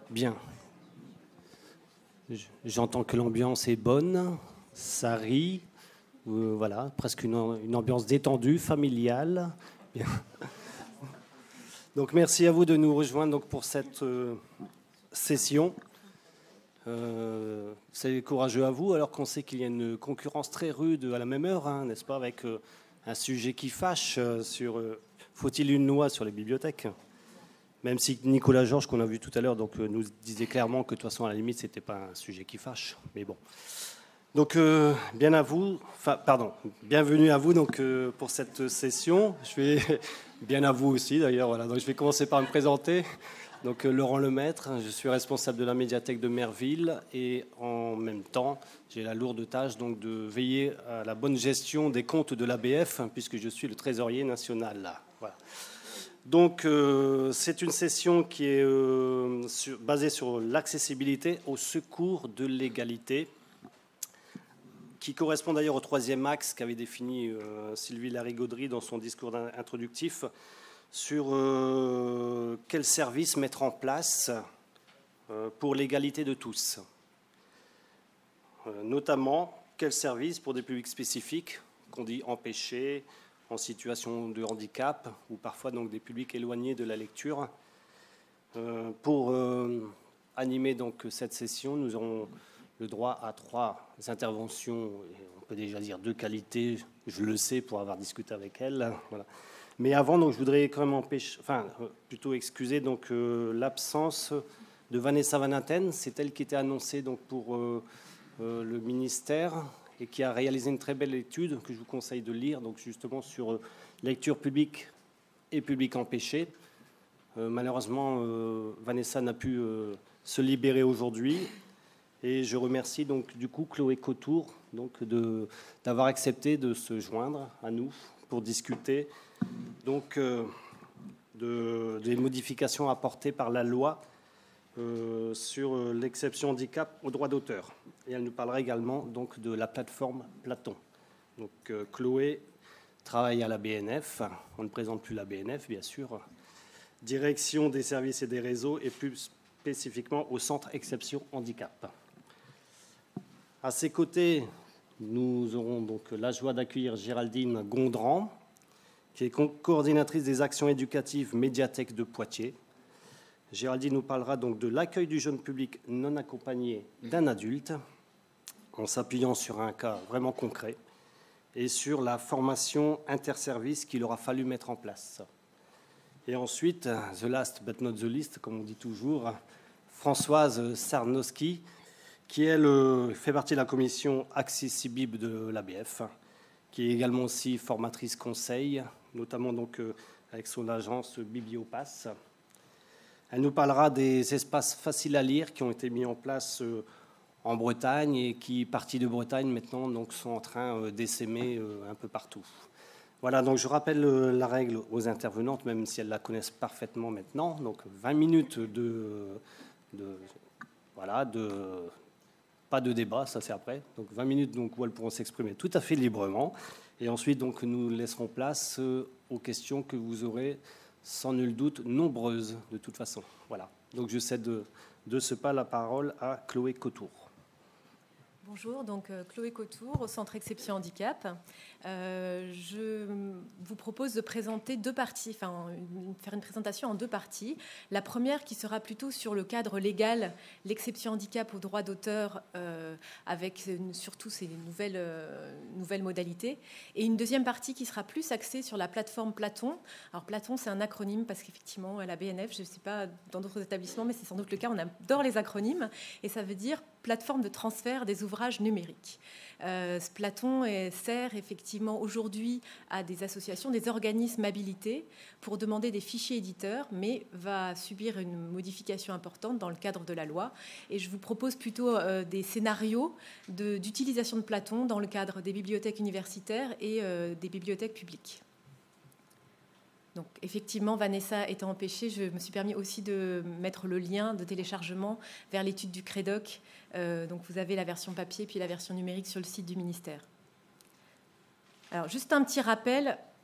Bien. J'entends que l'ambiance est bonne, ça rit, voilà, presque une ambiance détendue, familiale. Bien. Donc merci à vous de nous rejoindre donc, pour cette session. C'est courageux à vous, alors qu'on sait qu'il y a une concurrence très rude à la même heure, hein, n'est-ce pas, avec un sujet qui fâche sur faut-il une loi sur les bibliothèques ? Même si Nicolas Georges, qu'on a vu tout à l'heure, donc, nous disait clairement que de toute façon, à la limite, ce n'était pas un sujet qui fâche. Mais bon. Donc, bienvenue à vous donc, pour cette session. Bien à vous aussi, d'ailleurs. Voilà. Donc, je vais commencer par me présenter. Donc, Laurent Lemaître, je suis responsable de la médiathèque de Merville et en même temps, j'ai la lourde tâche donc, de veiller à la bonne gestion des comptes de l'ABF, puisque je suis le trésorier national. Là. Voilà. Donc, c'est une session qui est basée sur l'accessibilité au secours de l'égalité, qui correspond d'ailleurs au troisième axe qu'avait défini Sylvie Larigauderie dans son discours introductif sur quel service mettre en place pour l'égalité de tous. Notamment, quel service pour des publics spécifiques, qu'on dit empêchés, en situation de handicap, ou parfois donc des publics éloignés de la lecture. Pour animer donc cette session, nous aurons le droit à 3 interventions, on peut déjà dire de qualité, je le sais pour avoir discuté avec elle. Voilà. Mais avant, donc, je voudrais quand même excuser donc, l'absence de Vanessa Van Aten. C'est elle qui était annoncée donc, pour le ministère et qui a réalisé une très belle étude que je vous conseille de lire, donc justement sur lecture publique et public empêché. Malheureusement, Vanessa n'a pu se libérer aujourd'hui, et je remercie donc du coup Chloé Cotour donc d'avoir accepté de se joindre à nous pour discuter donc des modifications apportées par la loi sur l'exception handicap au droit d'auteur. Et elle nous parlera également donc, de la plateforme Platon. Donc, Chloé travaille à la BNF, on ne présente plus la BNF bien sûr, direction des services et des réseaux et plus spécifiquement au centre exception handicap. À ses côtés, nous aurons donc la joie d'accueillir Géraldine Gondran, qui est coordinatrice des actions éducatives médiathèque de Poitiers. Géraldine nous parlera donc de l'accueil du jeune public non accompagné d'un adulte, en s'appuyant sur un cas vraiment concret, et sur la formation interservice qu'il aura fallu mettre en place. Et ensuite, the last but not the least, comme on dit toujours, Françoise Sarnowski, qui elle fait partie de la commission Accessibib de l'ABF, qui est également aussi formatrice conseil, notamment donc avec son agence Bibliopass. Elle nous parlera des espaces faciles à lire qui ont été mis en place en Bretagne et qui, partis de Bretagne, maintenant, donc, sont en train d'essaimer un peu partout. Voilà, donc je rappelle la règle aux intervenantes, même si elles la connaissent parfaitement maintenant. Donc 20 minutes pas de débat, ça c'est après. Donc 20 minutes donc, où elles pourront s'exprimer tout à fait librement. Et ensuite, donc, nous laisserons place aux questions que vous aurez sans nul doute nombreuses de toute façon. Voilà. Donc je cède de ce pas la parole à Chloé Cotour. Bonjour, donc Chloé Cotour, au Centre Exception Handicap. Je vous propose de présenter faire une présentation en 2 parties. La première qui sera plutôt sur le cadre légal, l'exception handicap au droit d'auteur, avec surtout ces nouvelles modalités. Et une deuxième partie qui sera plus axée sur la plateforme Platon. Alors Platon, c'est un acronyme parce qu'effectivement, à la BNF, je ne sais pas dans d'autres établissements, mais c'est sans doute le cas, on adore les acronymes. Et ça veut dire plateforme de transfert des ouvrages numériques. Platon sert effectivement aujourd'hui à des associations, des organismes habilités pour demander des fichiers éditeurs, mais va subir une modification importante dans le cadre de la loi. Et je vous propose plutôt des scénarios d'utilisation de Platon dans le cadre des bibliothèques universitaires et des bibliothèques publiques. Donc, effectivement, Vanessa étant empêchée, je me suis permis aussi de mettre le lien de téléchargement vers l'étude du CREDOC. Donc, vous avez la version papier puis la version numérique sur le site du ministère. Alors, juste un petit rappel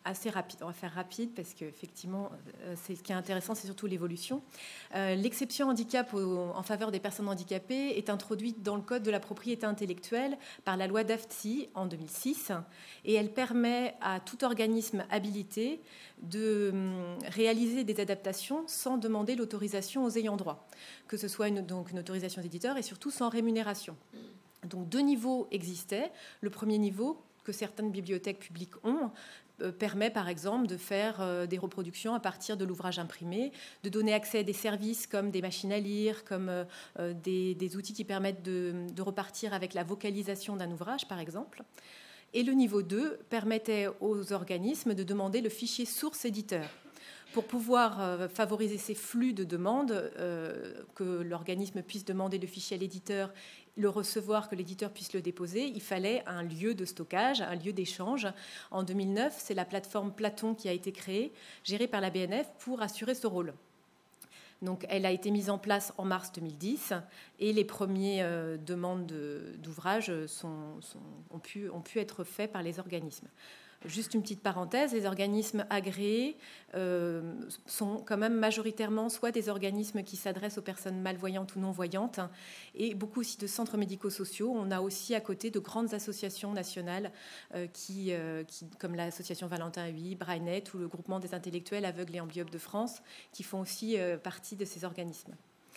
assez rapide. On va faire rapide parce qu'effectivement, ce qui est intéressant, c'est surtout l'évolution. L'exception handicap en faveur des personnes handicapées est introduite dans le Code de la propriété intellectuelle par la loi Dafti en 2006 et elle permet à tout organisme habilité de réaliser des adaptations sans demander l'autorisation aux ayants droit, que ce soit donc une autorisation d'éditeur et surtout sans rémunération. Donc 2 niveaux existaient. Le premier niveau, que certaines bibliothèques publiques ont, permet par exemple de faire des reproductions à partir de l'ouvrage imprimé, de donner accès à des services comme des machines à lire, comme des outils qui permettent de repartir avec la vocalisation d'un ouvrage par exemple. Et le niveau 2 permettait aux organismes de demander le fichier source éditeur. Pour pouvoir favoriser ces flux de demandes, que l'organisme puisse demander le fichier à l'éditeur, le recevoir, que l'éditeur puisse le déposer, il fallait un lieu de stockage, un lieu d'échange. En 2009, c'est la plateforme Platon qui a été créée, gérée par la BNF, pour assurer ce rôle. Donc, elle a été mise en place en mars 2010 et les premières demandes d'ouvrages ont pu être faites par les organismes. Juste une petite parenthèse, les organismes agréés sont quand même majoritairement soit des organismes qui s'adressent aux personnes malvoyantes ou non-voyantes et beaucoup aussi de centres médico-sociaux. On a aussi à côté de grandes associations nationales qui, comme l'association Valentin Huy, Braillenet ou le groupement des intellectuels aveugles et amblyopes de France qui font aussi partie de ces organismes.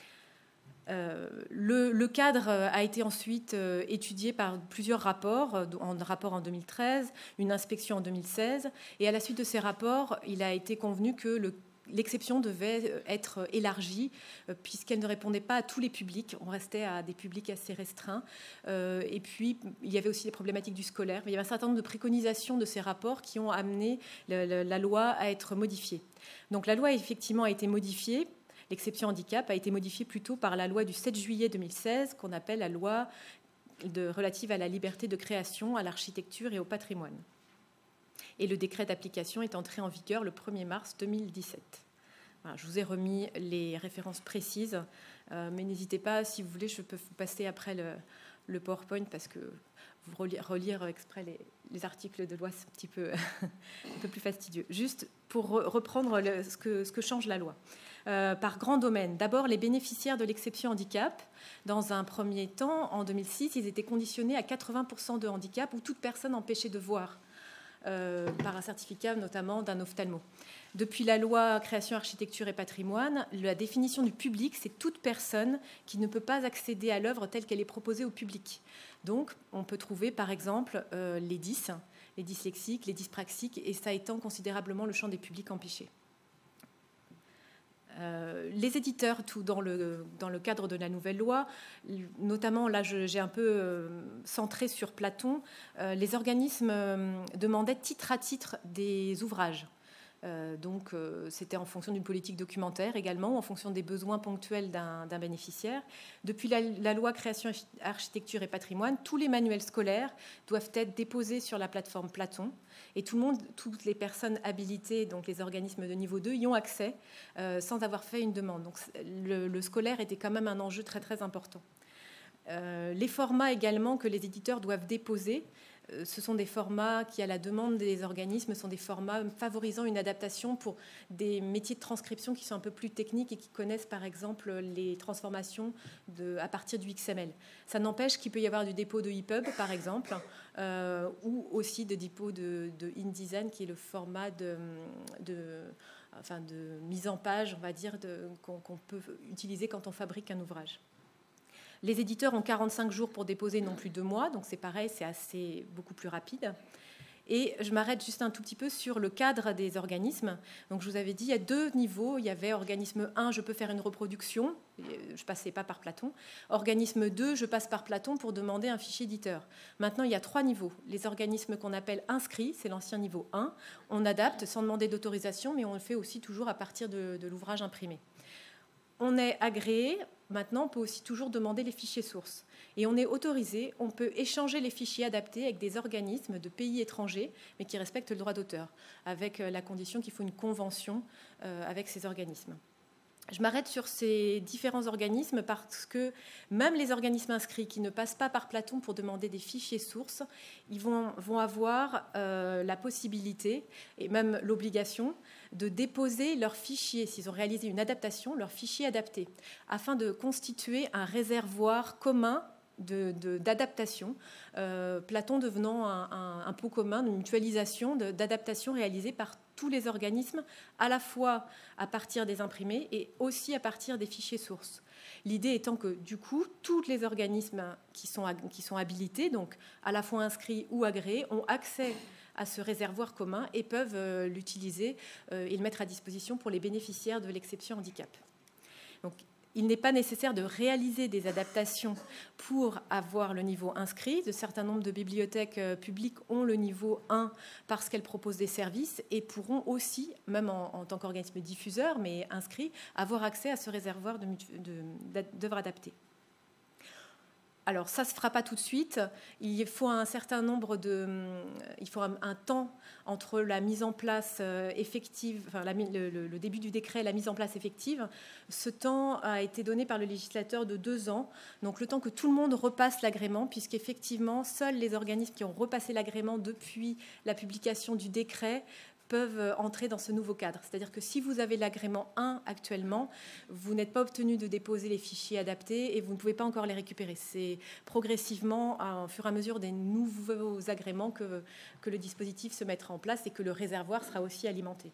Le cadre a été ensuite étudié par plusieurs rapports, un rapport en 2013, une inspection en 2016, et à la suite de ces rapports, il a été convenu que l'exception devait être élargie puisqu'elle ne répondait pas à tous les publics, on restait à des publics assez restreints, et puis il y avait aussi les problématiques du scolaire, mais il y avait un certain nombre de préconisations de ces rapports qui ont amené la loi à être modifiée. Donc la loi effectivement a été modifiée. L'exception handicap a été modifiée plutôt par la loi du 7 juillet 2016, qu'on appelle la loi relative à la liberté de création, à l'architecture et au patrimoine. Et le décret d'application est entré en vigueur le 1er mars 2017. Voilà, je vous ai remis les références précises, mais n'hésitez pas, si vous voulez, je peux vous passer après le PowerPoint parce que vous relire exprès les articles de loi, c'est un petit peu, un peu plus fastidieux. Juste pour reprendre ce que change la loi. Par grand domaine. D'abord, les bénéficiaires de l'exception handicap. Dans un premier temps, en 2006, ils étaient conditionnés à 80% de handicap ou toute personne empêchée de voir, par un certificat notamment d'un ophtalmo. Depuis la loi Création, Architecture et Patrimoine, la définition du public, c'est toute personne qui ne peut pas accéder à l'œuvre telle qu'elle est proposée au public. Donc, on peut trouver, par exemple, les dyslexiques, les dyspraxiques, et ça étend considérablement le champ des publics empêchés. Les éditeurs, tout dans le cadre de la nouvelle loi, notamment là j'ai un peu centré sur Platon, les organismes demandaient titre à titre des ouvrages. Donc c'était en fonction d'une politique documentaire également, en fonction des besoins ponctuels d'un bénéficiaire. Depuis la loi Création, Architecture et Patrimoine, tous les manuels scolaires doivent être déposés sur la plateforme Platon et toutes les personnes habilitées, donc les organismes de niveau 2, y ont accès sans avoir fait une demande. Donc le scolaire était quand même un enjeu très très important. Les formats également que les éditeurs doivent déposer, ce sont des formats qui, à la demande des organismes, sont des formats favorisant une adaptation pour des métiers de transcription qui sont un peu plus techniques et qui connaissent, par exemple, les transformations à partir du XML. Ça n'empêche qu'il peut y avoir du dépôt de EPUB, par exemple, ou aussi de dépôt de InDesign, qui est le format de mise en page, on va dire, qu'on peut utiliser quand on fabrique un ouvrage. Les éditeurs ont 45 jours pour déposer, non plus 2 mois, donc c'est pareil, c'est beaucoup plus rapide. Et je m'arrête juste un tout petit peu sur le cadre des organismes. Donc je vous avais dit, il y a 2 niveaux. Il y avait organisme 1, je peux faire une reproduction, je ne passais pas par Platon. Organisme 2, je passe par Platon pour demander un fichier éditeur. Maintenant, il y a 3 niveaux. Les organismes qu'on appelle inscrits, c'est l'ancien niveau 1. On adapte sans demander d'autorisation, mais on le fait aussi toujours à partir de l'ouvrage imprimé. On est agréé. Maintenant, on peut aussi toujours demander les fichiers sources. Et on est autorisé, on peut échanger les fichiers adaptés avec des organismes de pays étrangers, mais qui respectent le droit d'auteur, avec la condition qu'il faut une convention avec ces organismes. Je m'arrête sur ces différents organismes parce que même les organismes inscrits qui ne passent pas par Platon pour demander des fichiers sources, ils vont avoir la possibilité et même l'obligation de déposer leurs fichiers, s'ils ont réalisé une adaptation, leurs fichiers adaptés, afin de constituer un réservoir commun d'adaptation, Platon devenant un pot commun de mutualisation, d'adaptation réalisée par tous les organismes, à la fois à partir des imprimés et aussi à partir des fichiers sources. L'idée étant que, du coup, tous les organismes qui sont habilités, donc à la fois inscrits ou agréés, ont accès à ce réservoir commun et peuvent l'utiliser et le mettre à disposition pour les bénéficiaires de l'exception handicap. Donc, il n'est pas nécessaire de réaliser des adaptations pour avoir le niveau inscrit. Un certain nombre de bibliothèques publiques ont le niveau 1 parce qu'elles proposent des services et pourront aussi, même en tant qu'organisme diffuseur, mais inscrit, avoir accès à ce réservoir d'œuvres adaptées. Alors, ça ne se fera pas tout de suite. Il faut un certain nombre il faut un temps entre la mise en place effective, enfin, le début du décret et la mise en place effective. Ce temps a été donné par le législateur de 2 ans. Donc, le temps que tout le monde repasse l'agrément, puisqu'effectivement, seuls les organismes qui ont repassé l'agrément depuis la publication du décret peuvent entrer dans ce nouveau cadre. C'est-à-dire que si vous avez l'agrément 1 actuellement, vous n'êtes pas obtenu de déposer les fichiers adaptés et vous ne pouvez pas encore les récupérer. C'est progressivement, au fur et à mesure des nouveaux agréments, que le dispositif se mettra en place et que le réservoir sera aussi alimenté.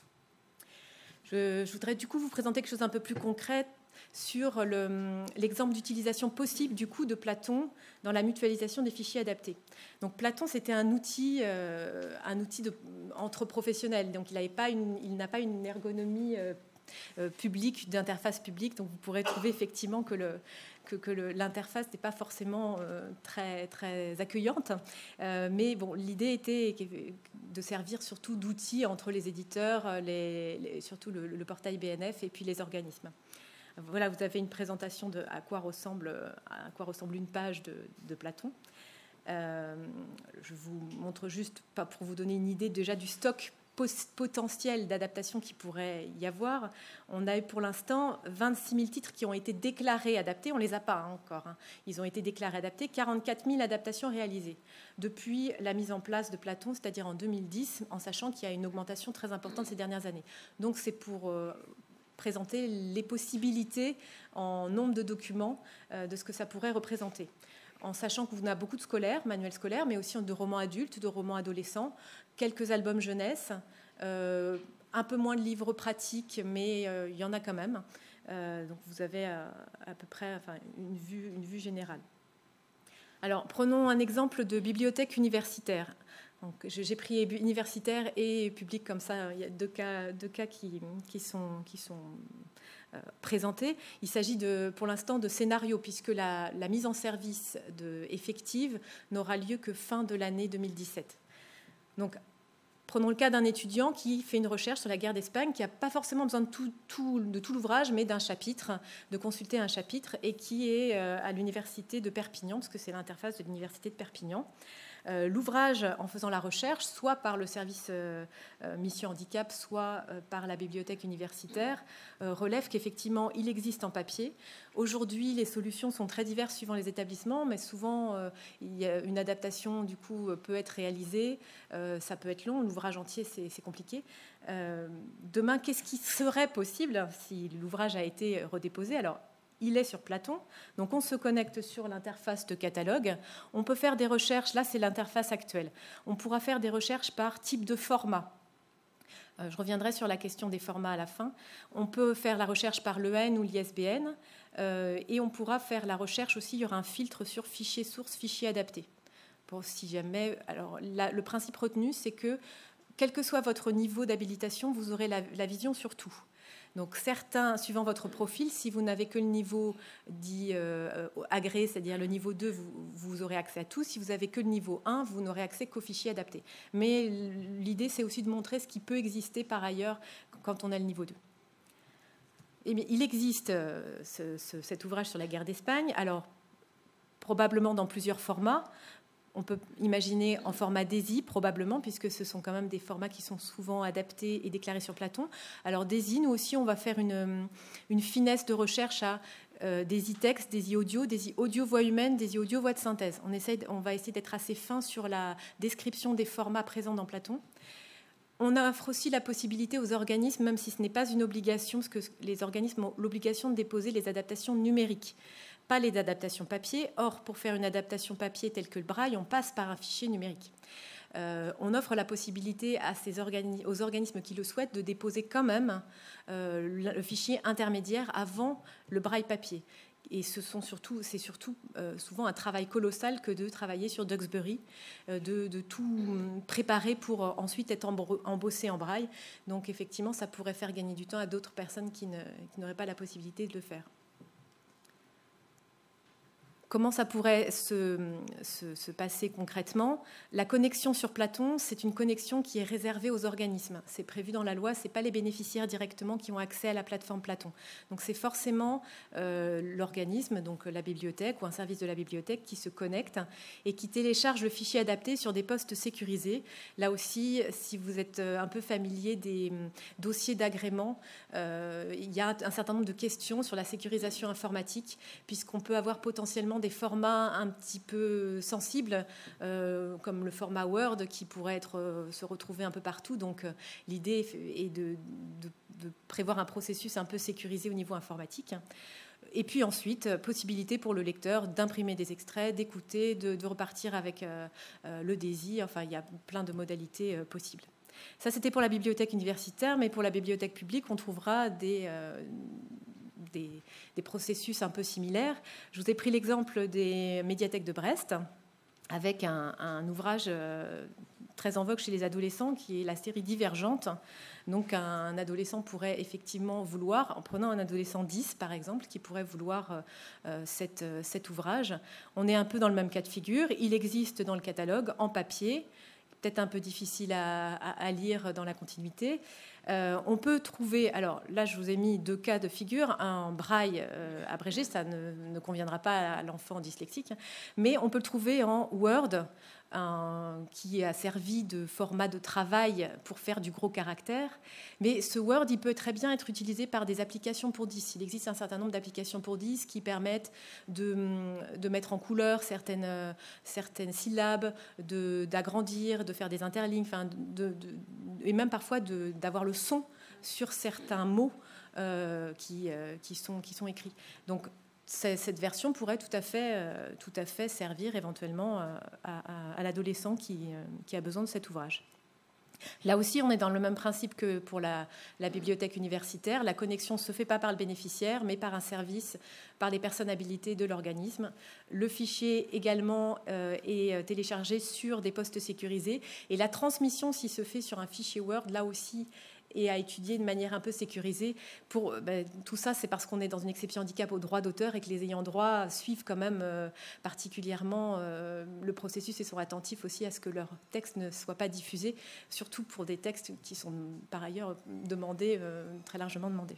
Je voudrais du coup vous présenter quelque chose d'un peu plus concret sur l'exemple d'utilisation possible du coup de Platon dans la mutualisation des fichiers adaptés. Donc Platon, c'était un outil entre professionnels, donc il n'a pas une ergonomie publique, d'interface publique, donc vous pourrez trouver effectivement que l'interface n'est pas forcément très, très accueillante, mais bon, l'idée était de servir surtout d'outil entre les éditeurs, surtout le portail BNF et puis les organismes. Voilà, vous avez une présentation de à quoi ressemble une page de Platon. Je vous montre juste, pas pour vous donner une idée déjà du stock potentiel d'adaptation qui pourrait y avoir. On a eu pour l'instant 26 000 titres qui ont été déclarés adaptés. On ne les a pas encore. Ils ont été déclarés adaptés. 44 000 adaptations réalisées depuis la mise en place de Platon, c'est-à-dire en 2010, en sachant qu'il y a une augmentation très importante ces dernières années. Donc c'est pour présenter les possibilités en nombre de documents de ce que ça pourrait représenter. En sachant qu'on a beaucoup de scolaires, manuels scolaires, mais aussi de romans adultes, de romans adolescents, quelques albums jeunesse, un peu moins de livres pratiques, mais il y en a quand même. Donc vous avez à peu près une vue générale. Alors prenons un exemple de bibliothèque universitaire. Donc, j'ai pris universitaire et public comme ça. Il y a deux cas qui sont présentés. Il s'agit pour l'instant de scénarios, puisque la mise en service effective n'aura lieu que fin de l'année 2017. Donc, prenons le cas d'un étudiant qui fait une recherche sur la guerre d'Espagne, qui n'a pas forcément besoin de tout l'ouvrage, mais d'un chapitre, de consulter un chapitre, et qui est à l'université de Perpignan, parce que c'est l'interface de l'université de Perpignan. L'ouvrage, en faisant la recherche, soit par le service Mission Handicap, soit par la bibliothèque universitaire, relève qu'effectivement, il existe en papier. Aujourd'hui, les solutions sont très diverses suivant les établissements, mais souvent, une adaptation, du coup, peut être réalisée. Ça peut être long. L'ouvrage entier, c'est compliqué. Demain, qu'est-ce qui serait possible si l'ouvrage a été redéposé ? Alors, il est sur Platon, donc on se connecte sur l'interface de catalogue. On peut faire des recherches, là c'est l'interface actuelle. On pourra faire des recherches par type de format. Je reviendrai sur la question des formats à la fin. On peut faire la recherche par l'EN ou l'ISBN, et on pourra faire la recherche aussi, il y aura un filtre sur fichier source, fichier adapté. Pour si jamais, alors le principe retenu, c'est que quel que soit votre niveau d'habilitation, vous aurez la vision sur tout. Donc certains, suivant votre profil, si vous n'avez que le niveau dit agréé, c'est-à-dire le niveau 2, vous aurez accès à tout. Si vous n'avez que le niveau 1, vous n'aurez accès qu'aux fichiers adaptés. Mais l'idée, c'est aussi de montrer ce qui peut exister par ailleurs quand on a le niveau 2. Et bien, il existe cet ouvrage sur la guerre d'Espagne, alors probablement dans plusieurs formats. On peut imaginer en format DAISY, probablement, puisque ce sont quand même des formats qui sont souvent adaptés et déclarés sur Platon. Alors DAISY, nous aussi, on va faire une finesse de recherche à DAISY texte, DAISY audio voix humaine, DAISY audio voix de synthèse. On va essayer d'être assez fin sur la description des formats présents dans Platon. On offre aussi la possibilité aux organismes, même si ce n'est pas une obligation, parce que les organismes ont l'obligation de déposer les adaptations numériques, pas les adaptations papier. Or, pour faire une adaptation papier telle que le braille, on passe par un fichier numérique. On offre la possibilité aux organismes qui le souhaitent de déposer quand même le fichier intermédiaire avant le braille papier. Et c'est surtout souvent un travail colossal que de travailler sur Duxbury, de tout préparer pour ensuite être embossé en braille. Donc effectivement, ça pourrait faire gagner du temps à d'autres personnes qui n'auraient pas la possibilité de le faire. Comment ça pourrait se passer concrètement? La connexion sur Platon, c'est une connexion qui est réservée aux organismes. C'est prévu dans la loi, ce n'est pas les bénéficiaires directement qui ont accès à la plateforme Platon. Donc c'est forcément l'organisme, donc la bibliothèque ou un service de la bibliothèque qui se connecte et qui télécharge le fichier adapté sur des postes sécurisés. Là aussi, si vous êtes un peu familier des dossiers d'agrément, il y a un certain nombre de questions sur la sécurisation informatique, puisqu'on peut avoir potentiellement des formats un petit peu sensibles, comme le format Word, qui pourrait se retrouver un peu partout. Donc, l'idée est de prévoir un processus un peu sécurisé au niveau informatique. Et puis ensuite, possibilité pour le lecteur d'imprimer des extraits, d'écouter, de repartir avec le DAISY. Enfin, il y a plein de modalités possibles. Ça, c'était pour la bibliothèque universitaire, mais pour la bibliothèque publique, on trouvera des processus un peu similaires. Je vous ai pris l'exemple des médiathèques de Brest, avec un ouvrage très en vogue chez les adolescents, qui est la série Divergente. Donc un adolescent pourrait effectivement vouloir, en prenant un adolescent 10 par exemple, qui pourrait vouloir cet ouvrage. On est un peu dans le même cas de figure. Il existe dans le catalogue en papier, peut-être un peu difficile à lire dans la continuité. On peut trouver, alors là je vous ai mis 2 cas de figure, un braille abrégé, ça ne conviendra pas à l'enfant dyslexique, mais on peut le trouver en Word, qui a servi de format de travail pour faire du gros caractère. Mais ce Word, il peut très bien être utilisé par des applications pour 10. Il existe un certain nombre d'applications pour 10 qui permettent de mettre en couleur certaines syllabes, d'agrandir, de faire des interlignes, et même parfois d'avoir le son sur certains mots qui sont écrits. Donc, cette version pourrait tout à fait servir éventuellement à l'adolescent qui a besoin de cet ouvrage. Là aussi, on est dans le même principe que pour la bibliothèque universitaire. La connexion ne se fait pas par le bénéficiaire, mais par un service, par les personnes habilitées de l'organisme. Le fichier également est téléchargé sur des postes sécurisés. Et la transmission, s'il se fait sur un fichier Word, là aussi, et à étudier de manière un peu sécurisée. Tout ça, c'est parce qu'on est dans une exception handicap au droit d'auteur et que les ayants droit suivent quand même particulièrement le processus et sont attentifs aussi à ce que leur texte ne soit pas diffusé, surtout pour des textes qui sont par ailleurs demandés, très largement demandés.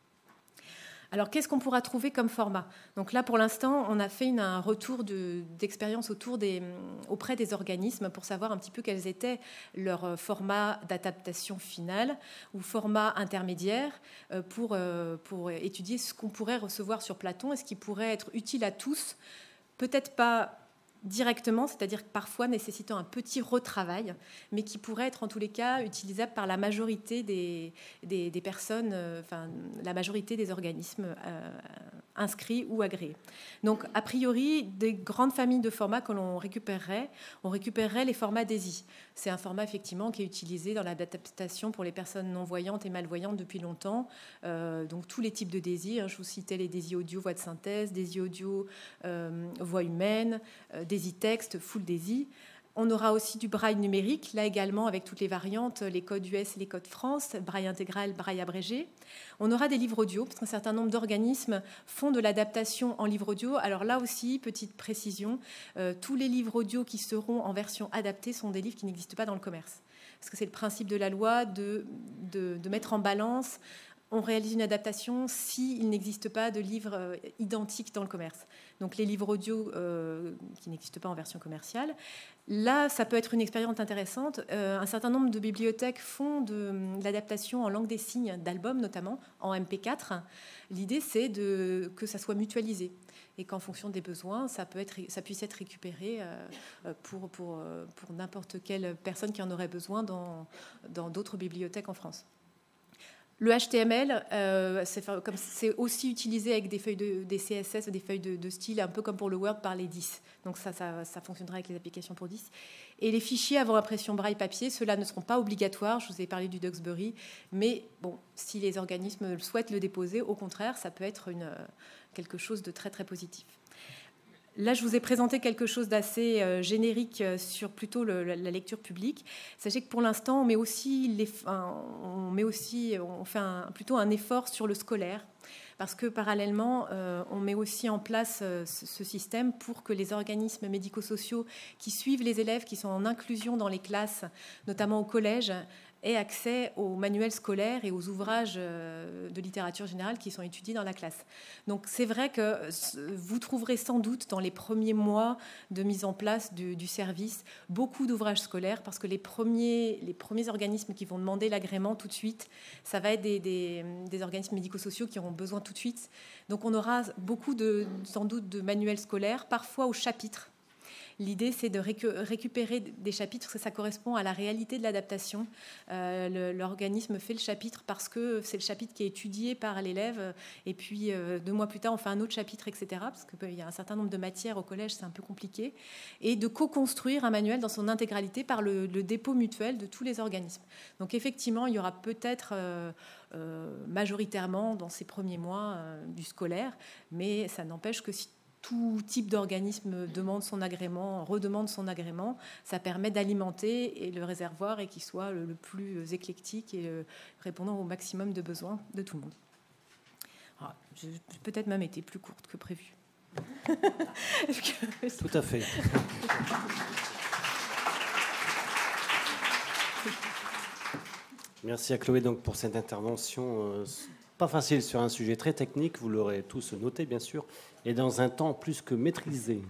Alors, qu'est-ce qu'on pourra trouver comme format? Donc là, pour l'instant, on a fait un retour d'expérience auprès des organismes pour savoir un petit peu quels étaient leurs formats d'adaptation finale ou formats intermédiaires pour étudier ce qu'on pourrait recevoir sur Platon et ce qui pourrait être utile à tous, peut-être pas directement, c'est-à-dire parfois nécessitant un petit retravail, mais qui pourrait être en tous les cas utilisable par la majorité des personnes, la majorité des organismes inscrits ou agréés. Donc, a priori, des grandes familles de formats que l'on récupérerait, on récupérerait les formats DAISY. C'est un format effectivement qui est utilisé dans l'adaptation pour les personnes non-voyantes et malvoyantes depuis longtemps. Donc, tous les types de DAISY, je vous citais les DAISY audio, voix de synthèse, DAISY audio, voix humaine, DAISY texte, full DAISY. On aura aussi du braille numérique, là également avec toutes les variantes, les codes US et les codes France, braille intégral, braille abrégé. On aura des livres audio, parce qu'un certain nombre d'organismes font de l'adaptation en livre audio. Alors là aussi, petite précision, tous les livres audio qui seront en version adaptée sont des livres qui n'existent pas dans le commerce. Parce que c'est le principe de la loi de mettre en balance on réalise une adaptation s'il n'existe pas de livres identiques dans le commerce. Donc les livres audio qui n'existent pas en version commerciale. Là, ça peut être une expérience intéressante. Un certain nombre de bibliothèques font de l'adaptation en langue des signes d'albums, notamment en MP4. L'idée, c'est que ça soit mutualisé et qu'en fonction des besoins, ça puisse être récupéré pour n'importe quelle personne qui en aurait besoin dans d'autres bibliothèques en France. Le HTML, c'est aussi utilisé avec des feuilles des CSS, des feuilles de style, un peu comme pour le Word par les 10. Donc ça fonctionnera avec les applications pour 10. Et les fichiers avant impression braille papier, ceux-là ne seront pas obligatoires. Je vous ai parlé du Duxbury. Mais bon, si les organismes souhaitent le déposer, au contraire, ça peut être quelque chose de très, très positif. Là, je vous ai présenté quelque chose d'assez générique sur plutôt la lecture publique. Sachez que pour l'instant, on fait plutôt un effort sur le scolaire, parce que parallèlement, on met aussi en place ce système pour que les organismes médico-sociaux qui suivent les élèves qui sont en inclusion dans les classes, notamment au collège, aient accès aux manuels scolaires et aux ouvrages de littérature générale qui sont étudiés dans la classe. Donc c'est vrai que vous trouverez sans doute dans les premiers mois de mise en place du service beaucoup d'ouvrages scolaires, parce que les premiers organismes qui vont demander l'agrément tout de suite, ça va être des organismes médico-sociaux qui auront besoin tout de suite. Donc on aura beaucoup sans doute de manuels scolaires, parfois au chapitre. L'idée, c'est de récupérer des chapitres, parce que ça correspond à la réalité de l'adaptation. L'organisme fait le chapitre parce que c'est le chapitre qui est étudié par l'élève. Et puis, 2 mois plus tard, on fait un autre chapitre, etc. Parce qu'il y a un certain nombre de matières au collège, c'est un peu compliqué. Et de co-construire un manuel dans son intégralité par le dépôt mutuel de tous les organismes. Donc, effectivement, il y aura peut-être majoritairement, dans ces premiers mois, du scolaire. Mais ça n'empêche que si tout type d'organisme demande son agrément, redemande son agrément, ça permet d'alimenter le réservoir et qu'il soit le plus éclectique et répondant au maximum de besoins de tout le monde. Alors, j'ai peut-être même été plus courte que prévu. Tout à fait. Merci à Chloé donc pour cette intervention. Pas facile sur un sujet très technique, vous l'aurez tous noté bien sûr, et dans un temps plus que maîtrisé.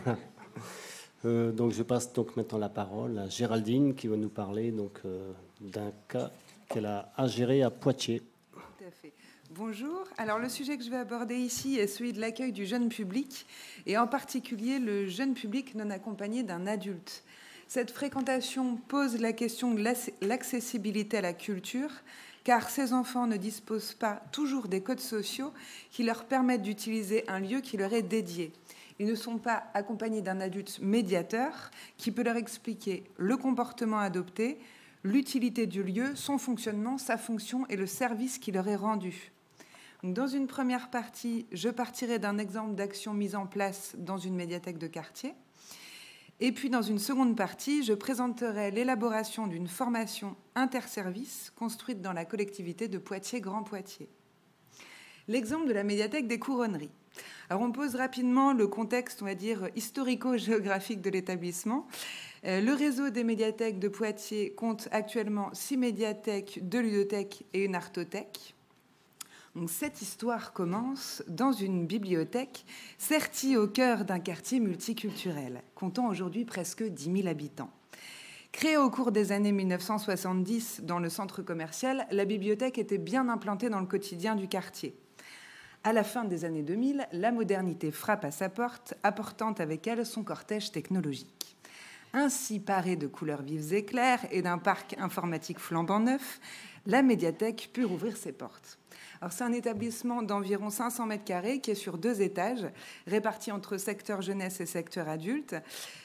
Voilà. Donc je passe donc maintenant la parole à Géraldine qui va nous parler donc d'un cas qu'elle a à gérer à Poitiers. Tout à fait. Bonjour. Alors le sujet que je vais aborder ici est celui de l'accueil du jeune public, et en particulier le jeune public non accompagné d'un adulte. Cette fréquentation pose la question de l'accessibilité à la culture, car ces enfants ne disposent pas toujours des codes sociaux qui leur permettent d'utiliser un lieu qui leur est dédié. Ils ne sont pas accompagnés d'un adulte médiateur qui peut leur expliquer le comportement adopté, l'utilité du lieu, son fonctionnement, sa fonction et le service qui leur est rendu. Donc, dans une première partie, je partirai d'un exemple d'action mise en place dans une médiathèque de quartier. Et puis, dans une seconde partie, je présenterai l'élaboration d'une formation interservice construite dans la collectivité de Poitiers-Grand Poitiers. L'exemple de la médiathèque des Couronneries. Alors, on pose rapidement le contexte, on va dire, historico-géographique de l'établissement. Le réseau des médiathèques de Poitiers compte actuellement 6 médiathèques, 2 ludothèques et une artothèque. Donc, cette histoire commence dans une bibliothèque sertie au cœur d'un quartier multiculturel, comptant aujourd'hui presque 10 000 habitants. Créée au cours des années 1970 dans le centre commercial, la bibliothèque était bien implantée dans le quotidien du quartier. À la fin des années 2000, la modernité frappe à sa porte, apportant avec elle son cortège technologique. Ainsi parée de couleurs vives et claires et d'un parc informatique flambant neuf, la médiathèque put rouvrir ses portes. Alors, c'est un établissement d'environ 500 mètres carrés qui est sur 2 étages, répartis entre secteur jeunesse et secteur adulte.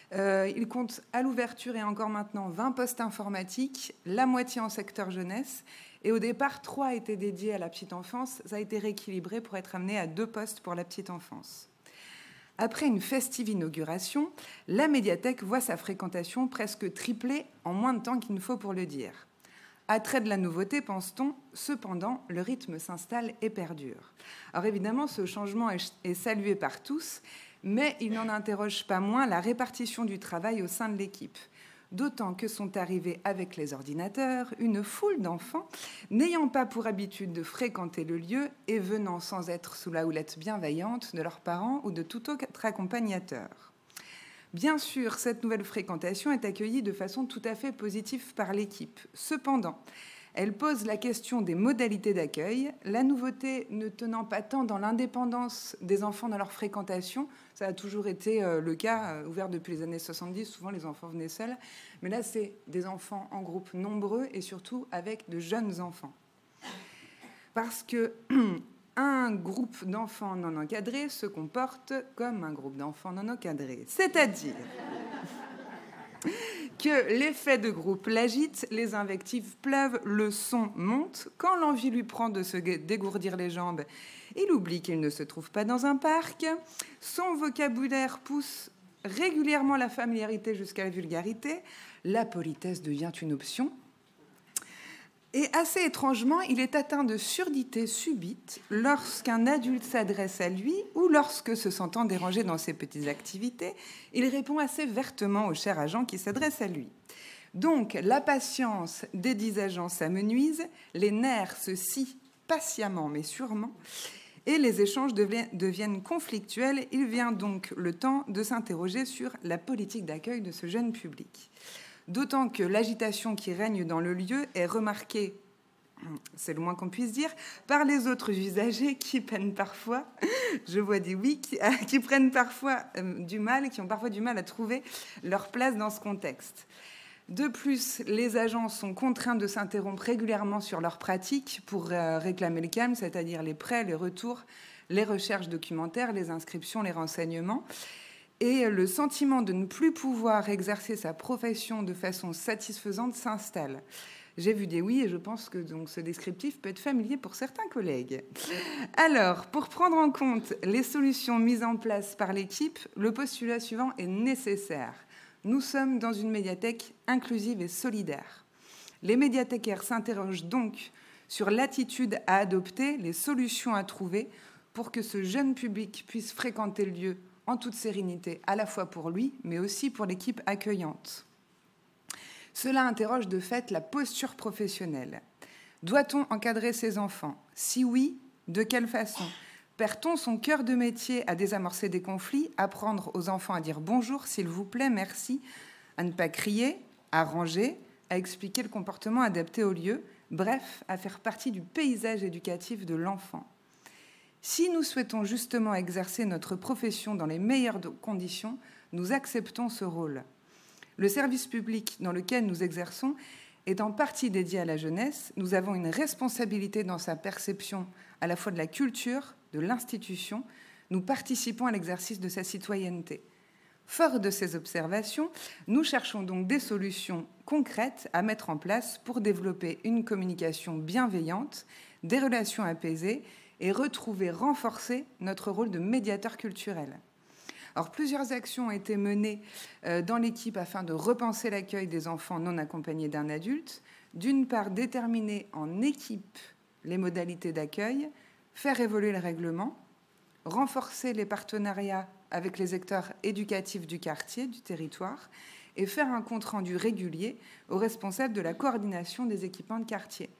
Il compte à l'ouverture et encore maintenant 20 postes informatiques, la moitié en secteur jeunesse. Et au départ, 3 étaient dédiés à la petite enfance. Ça a été rééquilibré pour être amené à 2 postes pour la petite enfance. Après une festive inauguration, la médiathèque voit sa fréquentation presque tripler en moins de temps qu'il ne faut pour le dire. Attrait de la nouveauté, pense-t-on, cependant, le rythme s'installe et perdure. Alors évidemment, ce changement est salué par tous, mais il n'en interroge pas moins la répartition du travail au sein de l'équipe. d'autant que sont arrivés avec les ordinateurs une foule d'enfants n'ayant pas pour habitude de fréquenter le lieu et venant sans être sous la houlette bienveillante de leurs parents ou de tout autre accompagnateur. Bien sûr, cette nouvelle fréquentation est accueillie de façon tout à fait positive par l'équipe. Cependant, elle pose la question des modalités d'accueil, la nouveauté ne tenant pas tant dans l'indépendance des enfants dans leur fréquentation. Ça a toujours été le cas, ouvert depuis les années 70, souvent les enfants venaient seuls. Mais là, c'est des enfants en groupe nombreux et surtout avec de jeunes enfants. Parce que un groupe d'enfants non encadrés se comporte comme un groupe d'enfants non encadrés. C'est-à-dire que l'effet de groupe l'agite, les invectives pleuvent, le son monte. Quand l'envie lui prend de se dégourdir les jambes, il oublie qu'il ne se trouve pas dans un parc. Son vocabulaire pousse régulièrement la familiarité jusqu'à la vulgarité. La politesse devient une option. Et assez étrangement, il est atteint de surdité subite lorsqu'un adulte s'adresse à lui ou lorsque, se sentant dérangé dans ses petites activités, il répond assez vertement au cher agent qui s'adresse à lui. Donc, la patience des 10 agents s'amenuise, les nerfs se scient patiemment mais sûrement, et les échanges deviennent conflictuels. Il vient donc le temps de s'interroger sur la politique d'accueil de ce jeune public. D'autant que l'agitation qui règne dans le lieu est remarquée, c'est le moins qu'on puisse dire, par les autres usagers qui peinent parfois, je vois des oui, qui prennent parfois du mal, qui ont parfois du mal à trouver leur place dans ce contexte. De plus, les agents sont contraints de s'interrompre régulièrement sur leurs pratiques pour réclamer le calme, c'est-à-dire les prêts, les retours, les recherches documentaires, les inscriptions, les renseignements. Et le sentiment de ne plus pouvoir exercer sa profession de façon satisfaisante s'installe. J'ai vu des oui et je pense que donc, ce descriptif peut être familier pour certains collègues. Alors, pour prendre en compte les solutions mises en place par l'équipe, le postulat suivant est nécessaire. Nous sommes dans une médiathèque inclusive et solidaire. Les médiathécaires s'interrogent donc sur l'attitude à adopter, les solutions à trouver pour que ce jeune public puisse fréquenter le lieu en toute sérénité, à la fois pour lui, mais aussi pour l'équipe accueillante. Cela interroge de fait la posture professionnelle. Doit-on encadrer ses enfants? Si oui, de quelle façon? Perd-on son cœur de métier à désamorcer des conflits, apprendre aux enfants à dire bonjour, s'il vous plaît, merci, à ne pas crier, à ranger, à expliquer le comportement adapté au lieu, bref, à faire partie du paysage éducatif de l'enfant? Si nous souhaitons justement exercer notre profession dans les meilleures conditions, nous acceptons ce rôle. Le service public dans lequel nous exerçons est en partie dédié à la jeunesse. Nous avons une responsabilité dans sa perception à la fois de la culture, de l'institution. Nous participons à l'exercice de sa citoyenneté. Fort de ces observations, nous cherchons donc des solutions concrètes à mettre en place pour développer une communication bienveillante, des relations apaisées et retrouver, renforcer notre rôle de médiateur culturel. Alors, plusieurs actions ont été menées dans l'équipe afin de repenser l'accueil des enfants non accompagnés d'un adulte. D'une part, déterminer en équipe les modalités d'accueil, faire évoluer le règlement, renforcer les partenariats avec les acteurs éducatifs du quartier, du territoire, et faire un compte-rendu régulier aux responsables de la coordination des équipements de quartier.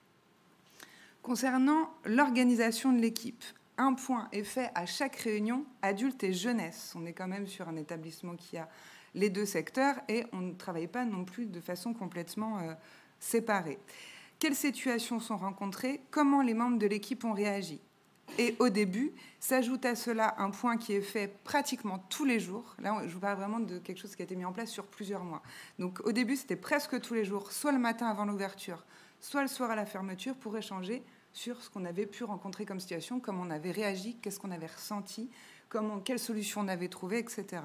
Concernant l'organisation de l'équipe, un point est fait à chaque réunion, adultes et jeunesse. On est quand même sur un établissement qui a les deux secteurs et on ne travaille pas non plus de façon complètement séparée. Quelles situations sont rencontrées? Comment les membres de l'équipe ont réagi? Et au début, s'ajoute à cela un point qui est fait pratiquement tous les jours. Là, je vous parle vraiment de quelque chose qui a été mis en place sur plusieurs mois. Donc au début, c'était presque tous les jours, soit le matin avant l'ouverture, soit le soir à la fermeture, pour échanger sur ce qu'on avait pu rencontrer comme situation, comment on avait réagi, qu'est-ce qu'on avait ressenti, quelles solutions on avait trouvées, etc.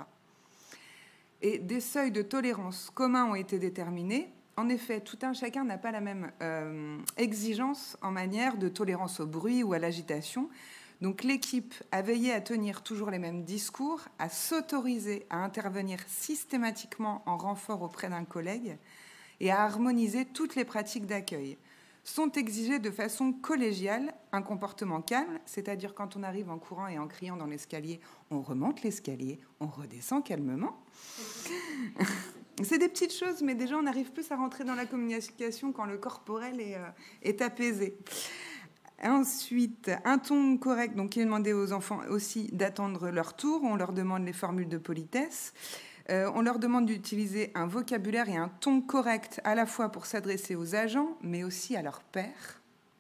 Et des seuils de tolérance communs ont été déterminés. En effet, tout un chacun n'a pas la même exigence en matière de tolérance au bruit ou à l'agitation. Donc l'équipe a veillé à tenir toujours les mêmes discours, à s'autoriser à intervenir systématiquement en renfort auprès d'un collègue et à harmoniser toutes les pratiques d'accueil. Sont exigés de façon collégiale un comportement calme, c'est-à-dire quand on arrive en courant et en criant dans l'escalier, on remonte l'escalier, on redescend calmement. C'est des petites choses, mais déjà, on arrive plus à rentrer dans la communication quand le corporel est apaisé. Ensuite, un ton correct, donc il est demandé aux enfants aussi d'attendre leur tour. On leur demande les formules de politesse. On leur demande d'utiliser un vocabulaire et un ton correct à la fois pour s'adresser aux agents, mais aussi à leurs pairs.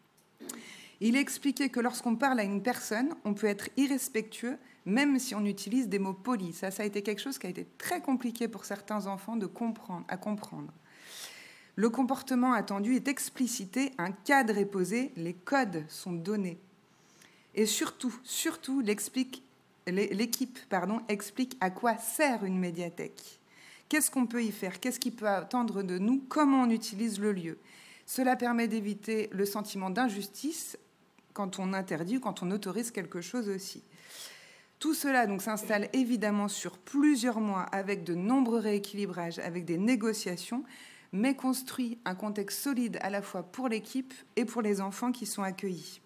Il est expliqué que lorsqu'on parle à une personne, on peut être irrespectueux, même si on utilise des mots polis. Ça a été quelque chose qui a été très compliqué pour certains enfants à comprendre. Le comportement attendu est explicité, un cadre est posé, les codes sont donnés. Et surtout, l'équipe explique à quoi sert une médiathèque. Qu'est-ce qu'on peut y faire? Qu'est-ce qui peut attendre de nous? Comment on utilise le lieu? Cela permet d'éviter le sentiment d'injustice quand on interdit ou quand on autorise quelque chose aussi. Tout cela donc s'installe évidemment sur plusieurs mois avec de nombreux rééquilibrages, avec des négociations, mais construit un contexte solide à la fois pour l'équipe et pour les enfants qui sont accueillis.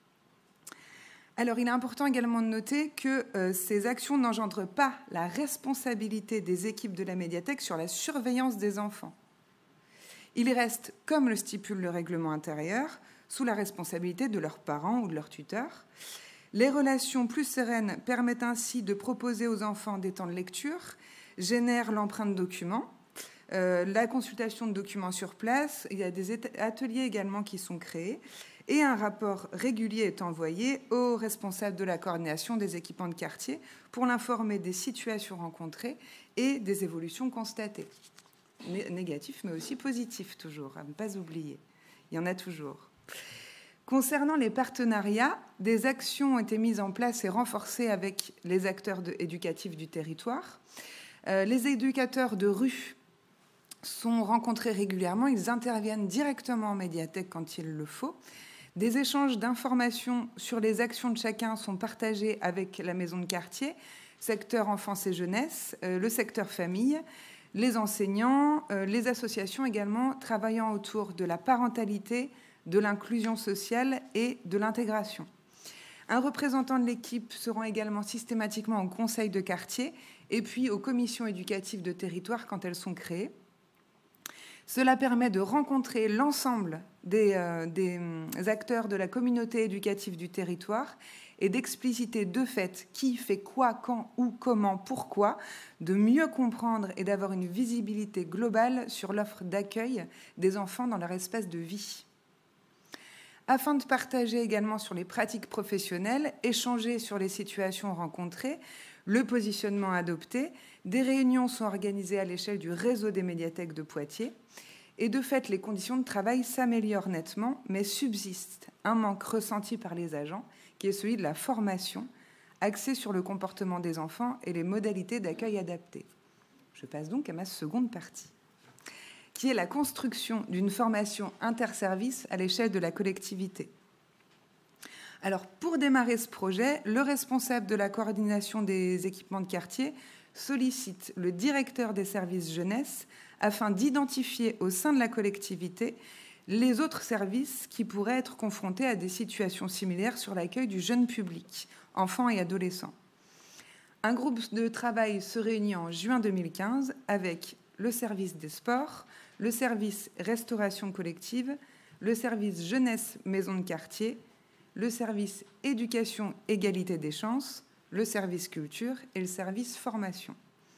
Alors, il est important également de noter que ces actions n'engendrent pas la responsabilité des équipes de la médiathèque sur la surveillance des enfants. Ils restent, comme le stipule le règlement intérieur, sous la responsabilité de leurs parents ou de leurs tuteurs. Les relations plus sereines permettent ainsi de proposer aux enfants des temps de lecture, génèrent l'empreinte de documents, la consultation de documents sur place, il y a des ateliers également qui sont créés, et un rapport régulier est envoyé aux responsables de la coordination des équipements de quartier pour l'informer des situations rencontrées et des évolutions constatées. Négatifs, mais aussi positifs, toujours, à ne pas oublier. Il y en a toujours. Concernant les partenariats, des actions ont été mises en place et renforcées avec les acteurs éducatifs du territoire. Les éducateurs de rue sont rencontrés régulièrement, ils interviennent directement en médiathèque quand il le faut. Des échanges d'informations sur les actions de chacun sont partagés avec la maison de quartier, secteur enfance et jeunesse, le secteur famille, les enseignants, les associations également travaillant autour de la parentalité, de l'inclusion sociale et de l'intégration. Un représentant de l'équipe sera également systématiquement au conseil de quartier et puis aux commissions éducatives de territoire quand elles sont créées. Cela permet de rencontrer l'ensemble des acteurs de la communauté éducative du territoire et d'expliciter de fait qui fait quoi, quand, où, comment, pourquoi, de mieux comprendre et d'avoir une visibilité globale sur l'offre d'accueil des enfants dans leur espace de vie. Afin de partager également sur les pratiques professionnelles, échanger sur les situations rencontrées, le positionnement adopté, des réunions sont organisées à l'échelle du réseau des médiathèques de Poitiers. Et de fait, les conditions de travail s'améliorent nettement, mais subsiste un manque ressenti par les agents, qui est celui de la formation, axée sur le comportement des enfants et les modalités d'accueil adaptées. Je passe donc à ma seconde partie, qui est la construction d'une formation interservice à l'échelle de la collectivité. Alors, pour démarrer ce projet, le responsable de la coordination des équipements de quartier sollicite le directeur des services jeunesse afin d'identifier au sein de la collectivité les autres services qui pourraient être confrontés à des situations similaires sur l'accueil du jeune public, enfants et adolescents. Un groupe de travail se réunit en juin 2015 avec le service des sports, le service restauration collective, le service jeunesse maison de quartier, le service éducation égalité des chances, le service culture et le service formation.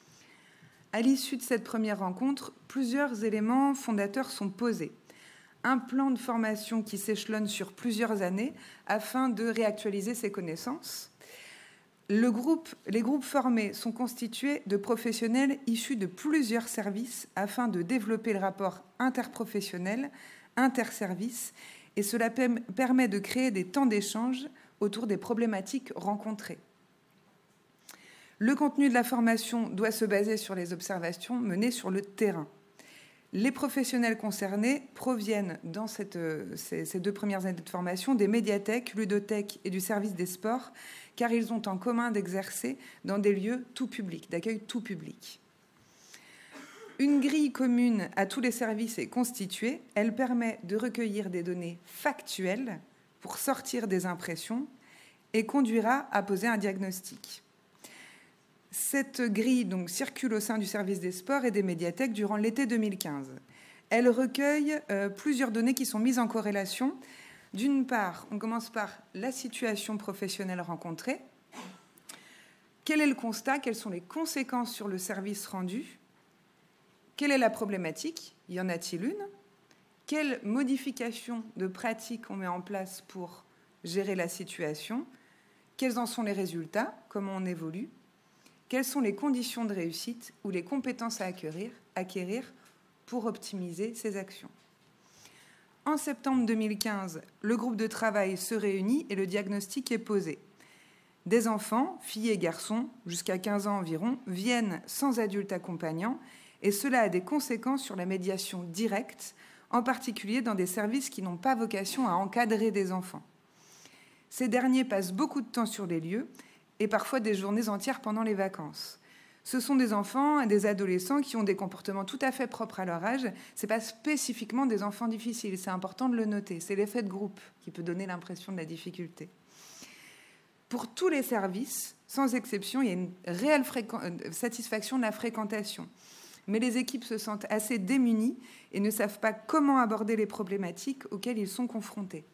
À l'issue de cette première rencontre, plusieurs éléments fondateurs sont posés. Un plan de formation qui s'échelonne sur plusieurs années afin de réactualiser ses connaissances. Les groupes formés sont constitués de professionnels issus de plusieurs services afin de développer le rapport interprofessionnel, interservice, et cela permet de créer des temps d'échange autour des problématiques rencontrées. Le contenu de la formation doit se baser sur les observations menées sur le terrain. Les professionnels concernés proviennent, dans ces 2 premières années de formation, des médiathèques, ludothèques et du service des sports, car ils ont en commun d'exercer dans des lieux tout publics, d'accueil tout public. Une grille commune à tous les services est constituée. Elle permet de recueillir des données factuelles pour sortir des impressions et conduira à poser un diagnostic. Cette grille donc, circule au sein du service des sports et des médiathèques durant l'été 2015. Elle recueille plusieurs données qui sont mises en corrélation. D'une part, on commence par la situation professionnelle rencontrée. Quel est le constat? Quelles sont les conséquences sur le service rendu? Quelle est la problématique? Y en a-t-il une? Quelles modifications de pratiques on met en place pour gérer la situation? Quels en sont les résultats? Comment on évolue? Quelles sont les conditions de réussite ou les compétences à acquérir pour optimiser ces actions? En septembre 2015, le groupe de travail se réunit et le diagnostic est posé. Des enfants, filles et garçons, jusqu'à 15 ans environ, viennent sans adulte accompagnant et cela a des conséquences sur la médiation directe, en particulier dans des services qui n'ont pas vocation à encadrer des enfants. Ces derniers passent beaucoup de temps sur les lieux et parfois des journées entières pendant les vacances. Ce sont des enfants et des adolescents qui ont des comportements tout à fait propres à leur âge. Ce n'est pas spécifiquement des enfants difficiles, c'est important de le noter. C'est l'effet de groupe qui peut donner l'impression de la difficulté. Pour tous les services, sans exception, il y a une réelle satisfaction de la fréquentation. Mais les équipes se sentent assez démunies et ne savent pas comment aborder les problématiques auxquelles ils sont confrontés.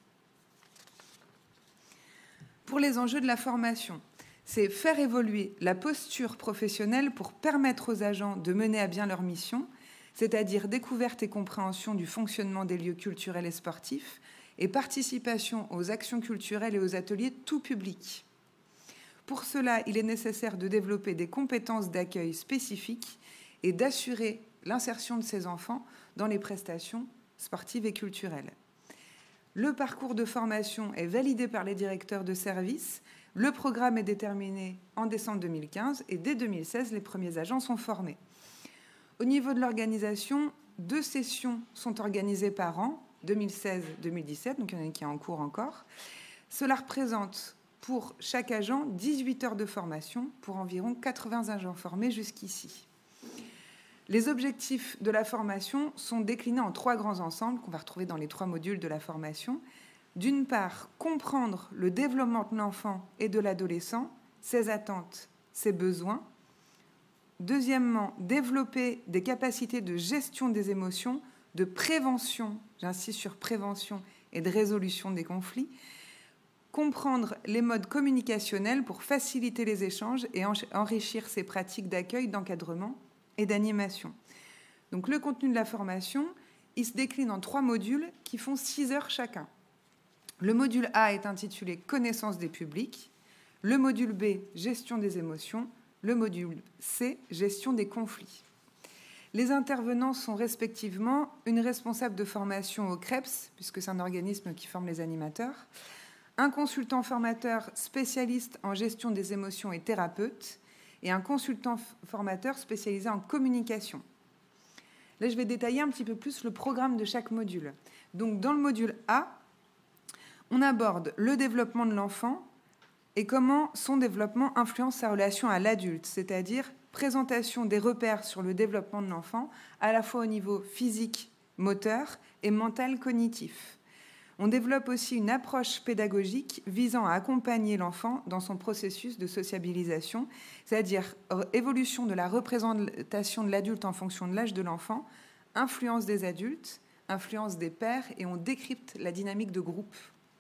Pour les enjeux de la formation, c'est faire évoluer la posture professionnelle pour permettre aux agents de mener à bien leur mission, c'est-à-dire découverte et compréhension du fonctionnement des lieux culturels et sportifs et participation aux actions culturelles et aux ateliers tout public. Pour cela, il est nécessaire de développer des compétences d'accueil spécifiques et d'assurer l'insertion de ces enfants dans les prestations sportives et culturelles. Le parcours de formation est validé par les directeurs de service. Le programme est déterminé en décembre 2015 et dès 2016, les premiers agents sont formés. Au niveau de l'organisation, 2 sessions sont organisées par an, 2016-2017, donc il y en a une qui est en cours encore. Cela représente pour chaque agent 18 heures de formation pour environ 80 agents formés jusqu'ici. Les objectifs de la formation sont déclinés en 3 grands ensembles qu'on va retrouver dans les 3 modules de la formation. D'une part, comprendre le développement de l'enfant et de l'adolescent, ses attentes, ses besoins. Deuxièmement, développer des capacités de gestion des émotions, de prévention, j'insiste sur prévention, et de résolution des conflits. Comprendre les modes communicationnels pour faciliter les échanges et enrichir ces pratiques d'accueil, d'encadrement et d'animation. Donc le contenu de la formation, il se décline en 3 modules qui font 6 heures chacun. Le module A est intitulé « Connaissance des publics », le module B « Gestion des émotions », le module C « Gestion des conflits ». Les intervenants sont respectivement une responsable de formation au CREPS, puisque c'est un organisme qui forme les animateurs, un consultant formateur spécialiste en gestion des émotions et thérapeute, et un consultant formateur spécialisé en communication. Là, je vais détailler un petit peu plus le programme de chaque module. Donc, dans le module A, on aborde le développement de l'enfant et comment son développement influence sa relation à l'adulte, c'est-à-dire présentation des repères sur le développement de l'enfant, à la fois au niveau physique, moteur et mental cognitif. On développe aussi une approche pédagogique visant à accompagner l'enfant dans son processus de sociabilisation, c'est-à-dire évolution de la représentation de l'adulte en fonction de l'âge de l'enfant, influence des adultes, influence des pairs, et on décrypte la dynamique de groupe.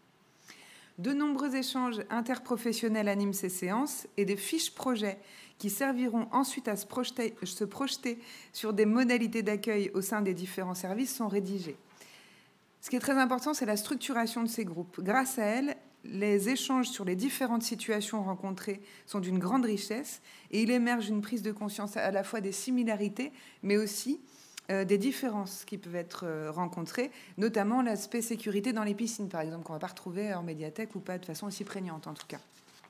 De nombreux échanges interprofessionnels animent ces séances et des fiches projets qui serviront ensuite à se projeter sur des modalités d'accueil au sein des différents services sont rédigées. Ce qui est très important, c'est la structuration de ces groupes. Grâce à elle, les échanges sur les différentes situations rencontrées sont d'une grande richesse et il émerge une prise de conscience à la fois des similarités, mais aussi des différences qui peuvent être rencontrées, notamment l'aspect sécurité dans les piscines, par exemple, qu'on ne va pas retrouver en médiathèque ou pas de façon aussi prégnante, en tout cas.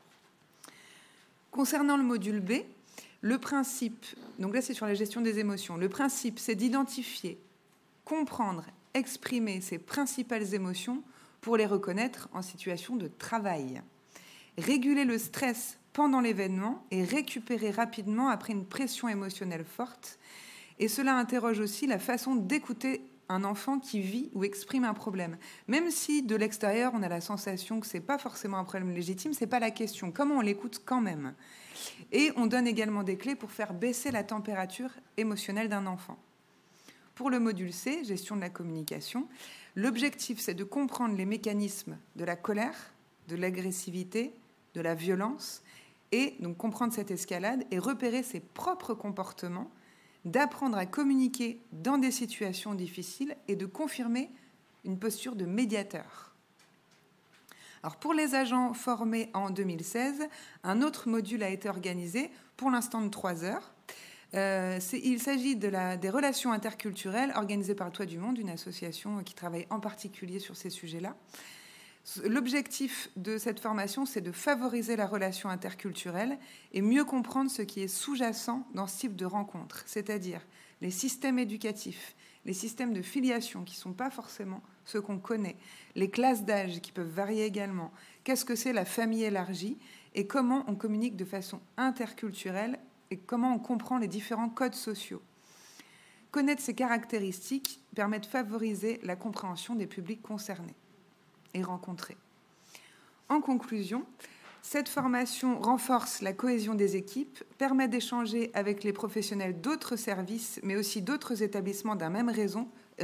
Concernant le module B, le principe, donc là c'est sur la gestion des émotions, le principe c'est d'identifier, comprendre, exprimer ses principales émotions pour les reconnaître en situation de travail. Réguler le stress pendant l'événement et récupérer rapidement après une pression émotionnelle forte. Et cela interroge aussi la façon d'écouter un enfant qui vit ou exprime un problème. Même si de l'extérieur, on a la sensation que ce n'est pas forcément un problème légitime, ce n'est pas la question. Comment on l'écoute quand même? Et on donne également des clés pour faire baisser la température émotionnelle d'un enfant. Pour le module C, gestion de la communication, l'objectif, c'est de comprendre les mécanismes de la colère, de l'agressivité, de la violence, et donc comprendre cette escalade et repérer ses propres comportements, d'apprendre à communiquer dans des situations difficiles et de confirmer une posture de médiateur. Alors pour les agents formés en 2016, un autre module a été organisé, pour l'instant de 3 heures. Il s'agit des relations interculturelles organisées par Toit du Monde, une association qui travaille en particulier sur ces sujets-là. L'objectif de cette formation, c'est de favoriser la relation interculturelle et mieux comprendre ce qui est sous-jacent dans ce type de rencontre, c'est-à-dire les systèmes éducatifs, les systèmes de filiation qui ne sont pas forcément ceux qu'on connaît, les classes d'âge qui peuvent varier également, qu'est-ce que c'est la famille élargie et comment on communique de façon interculturelle et comment on comprend les différents codes sociaux. Connaître ces caractéristiques permet de favoriser la compréhension des publics concernés et rencontrés. En conclusion, cette formation renforce la cohésion des équipes, permet d'échanger avec les professionnels d'autres services, mais aussi d'autres établissements d'un même réseau,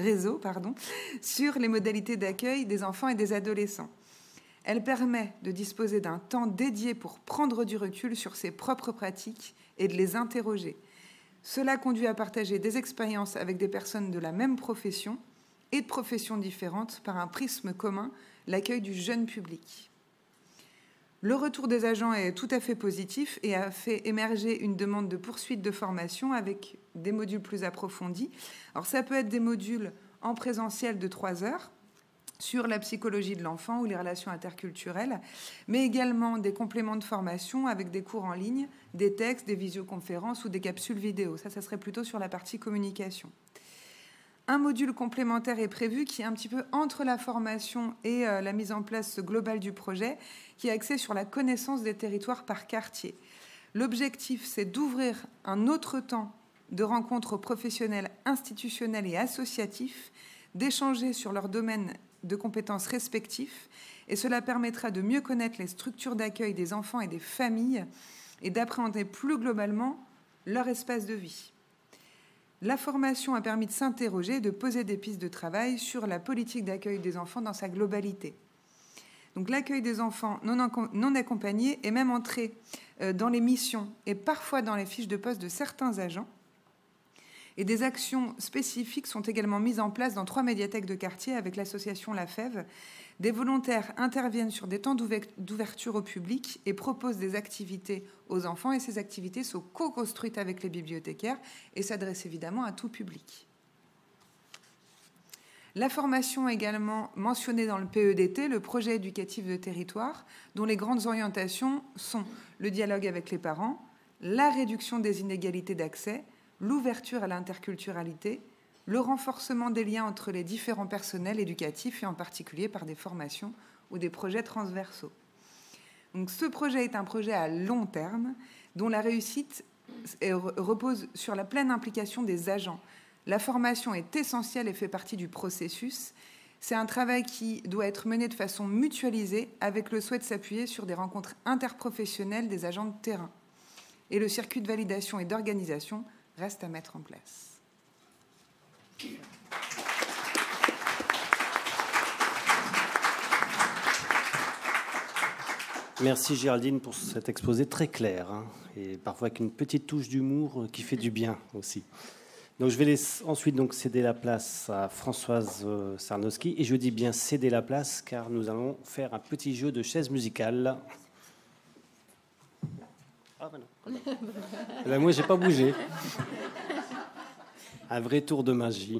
sur les modalités d'accueil des enfants et des adolescents. Elle permet de disposer d'un temps dédié pour prendre du recul sur ses propres pratiques et de les interroger. Cela conduit à partager des expériences avec des personnes de la même profession et de professions différentes par un prisme commun, l'accueil du jeune public. Le retour des agents est tout à fait positif et a fait émerger une demande de poursuite de formation avec des modules plus approfondis. Alors ça peut être des modules en présentiel de 3 heures sur la psychologie de l'enfant ou les relations interculturelles, mais également des compléments de formation avec des cours en ligne, des textes, des visioconférences ou des capsules vidéo. Ça serait plutôt sur la partie communication. Un module complémentaire est prévu qui est un petit peu entre la formation et la mise en place globale du projet, qui est axé sur la connaissance des territoires par quartier. L'objectif, c'est d'ouvrir un autre temps de rencontres professionnelles, institutionnelles et associatifs, d'échanger sur leurs domaines de compétences respectifs, et cela permettra de mieux connaître les structures d'accueil des enfants et des familles et d'appréhender plus globalement leur espace de vie. La formation a permis de s'interroger et de poser des pistes de travail sur la politique d'accueil des enfants dans sa globalité. Donc l'accueil des enfants non accompagnés est même entré dans les missions et parfois dans les fiches de poste de certains agents. Et des actions spécifiques sont également mises en place dans 3 médiathèques de quartier avec l'association La Fève. Des volontaires interviennent sur des temps d'ouverture au public et proposent des activités aux enfants. Et ces activités sont co-construites avec les bibliothécaires et s'adressent évidemment à tout public. La formation est également mentionnée dans le PEDT, le projet éducatif de territoire, dont les grandes orientations sont le dialogue avec les parents, la réduction des inégalités d'accès, l'ouverture à l'interculturalité, le renforcement des liens entre les différents personnels éducatifs et en particulier par des formations ou des projets transversaux. Donc, ce projet est un projet à long terme dont la réussite repose sur la pleine implication des agents. La formation est essentielle et fait partie du processus. C'est un travail qui doit être mené de façon mutualisée avec le souhait de s'appuyer sur des rencontres interprofessionnelles des agents de terrain. Et le circuit de validation et d'organisation reste à mettre en place. Merci Géraldine pour cet exposé très clair, et parfois avec une petite touche d'humour qui fait du bien aussi. Donc je vais ensuite donc céder la place à Françoise Sarnowski, et je dis bien céder la place car nous allons faire un petit jeu de chaises musicales. Ah ben non. Ben moi j'ai pas bougé. Un vrai tour de magie.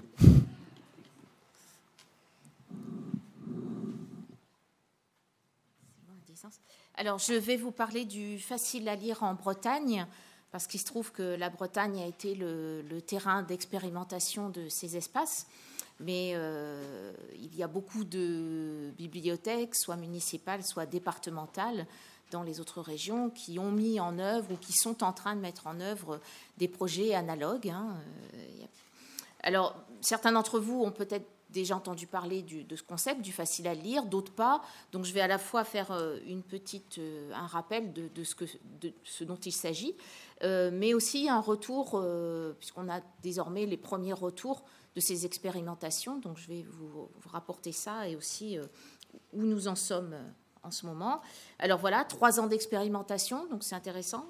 Alors, je vais vous parler du facile à lire en Bretagne, parce qu'il se trouve que la Bretagne a été le terrain d'expérimentation de ces espaces. Mais il y a beaucoup de bibliothèques, soit municipales, soit départementales, dans les autres régions, qui ont mis en œuvre ou qui sont en train de mettre en œuvre des projets analogues. Alors, certains d'entre vous ont peut-être déjà entendu parler de ce concept, du facile à lire, d'autres pas. Donc je vais à la fois faire un rappel de ce dont il s'agit, mais aussi un retour, puisqu'on a désormais les premiers retours de ces expérimentations. Donc je vais vous rapporter ça et aussi où nous en sommes en ce moment. Alors voilà, 3 ans d'expérimentation, donc c'est intéressant.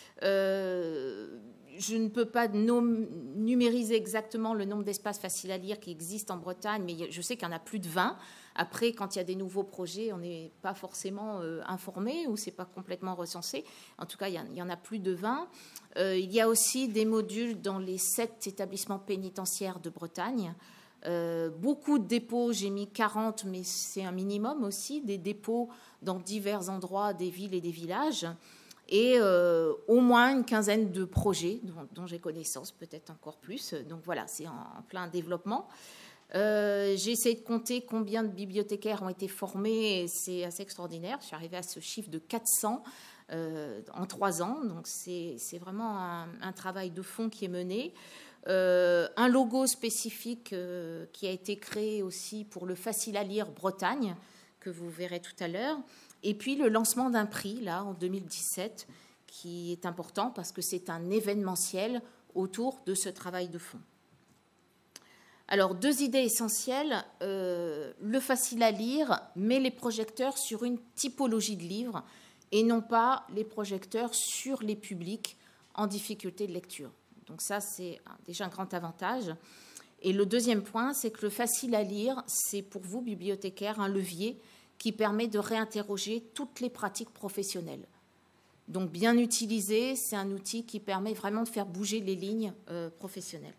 Je ne peux pas numériser exactement le nombre d'espaces faciles à lire qui existent en Bretagne, mais je sais qu'il y en a plus de 20. Après, quand il y a des nouveaux projets, on n'est pas forcément informé ou ce n'est pas complètement recensé. En tout cas, il y en a plus de 20. Il y a aussi des modules dans les 7 établissements pénitentiaires de Bretagne. Beaucoup de dépôts, j'ai mis 40, mais c'est un minimum aussi, des dépôts dans divers endroits des villes et des villages. Et au moins une quinzaine de projets dont j'ai connaissance, peut-être encore plus. Donc voilà, c'est en plein développement. J'ai essayé de compter combien de bibliothécaires ont été formés, et c'est assez extraordinaire. Je suis arrivée à ce chiffre de 400 en 3 ans. Donc c'est vraiment un travail de fond qui est mené. Un logo spécifique qui a été créé aussi pour le facile à lire Bretagne, que vous verrez tout à l'heure. Et puis le lancement d'un prix, là, en 2017, qui est important parce que c'est un événementiel autour de ce travail de fond. Alors, 2 idées essentielles. Le facile à lire met les projecteurs sur une typologie de livres et non pas les projecteurs sur les publics en difficulté de lecture. Donc ça, c'est déjà un grand avantage. Et le deuxième point, c'est que le facile à lire, c'est pour vous, bibliothécaires, un levier qui permet de réinterroger toutes les pratiques professionnelles. Donc, bien utilisé, c'est un outil qui permet vraiment de faire bouger les lignes professionnelles.